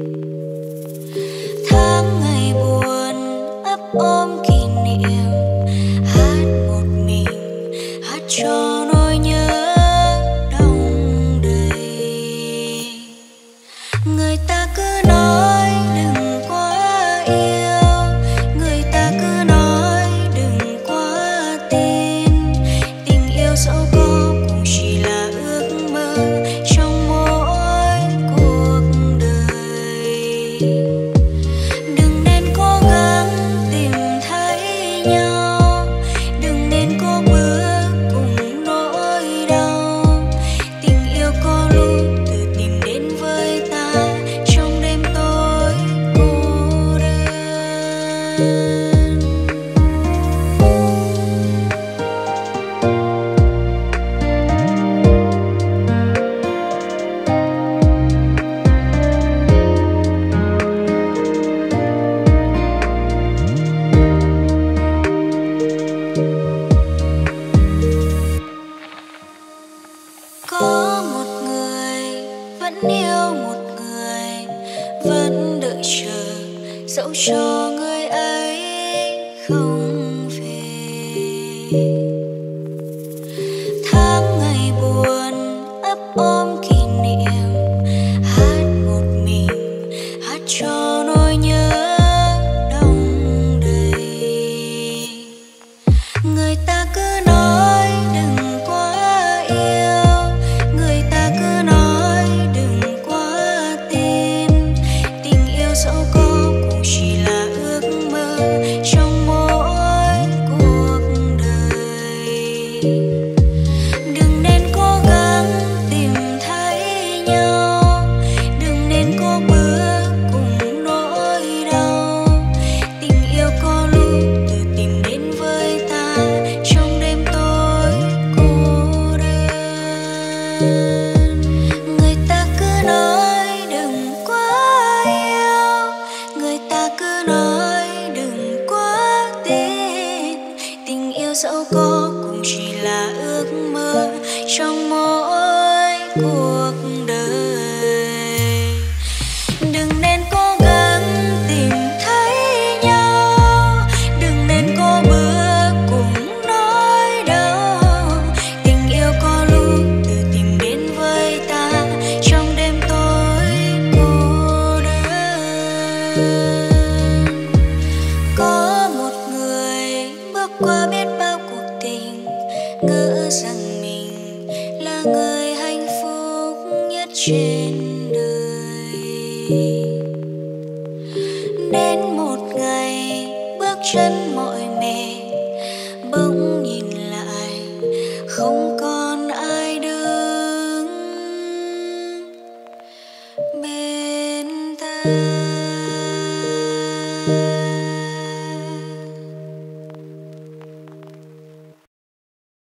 Tháng ngày buồn ấp ôm kỷ niệm, hát một mình hát cho nỗi nhớ đong đầy. Người ta cứ nói đừng quá yêu, người ta cứ nói đừng quá tin. Tình yêu dẫu có cũng chỉ là ước mơ trong mỗi cuộc đời. Đừng nên cố gắng tìm thấy nhau, đừng nên cố bước cùng nỗi đau. Tình yêu có lúc tự tìm đến với ta trong đêm tối cô đơn. Có một người vẫn yêu một người, vẫn đợi chờ dẫu cho người ấy không về. Tháng ngày buồn ấp ôm kỷ niệm, hát một mình hát cho nỗi nhớ đong đầy. Người ta cứ nói đừng quá yêu, người ta cứ nói đừng quá tin. Tình yêu dẫu có cũng chỉ là ước Đến một ngày bước chân mỏi mệt, bỗng nhìn lại không còn ai đứng bên ta.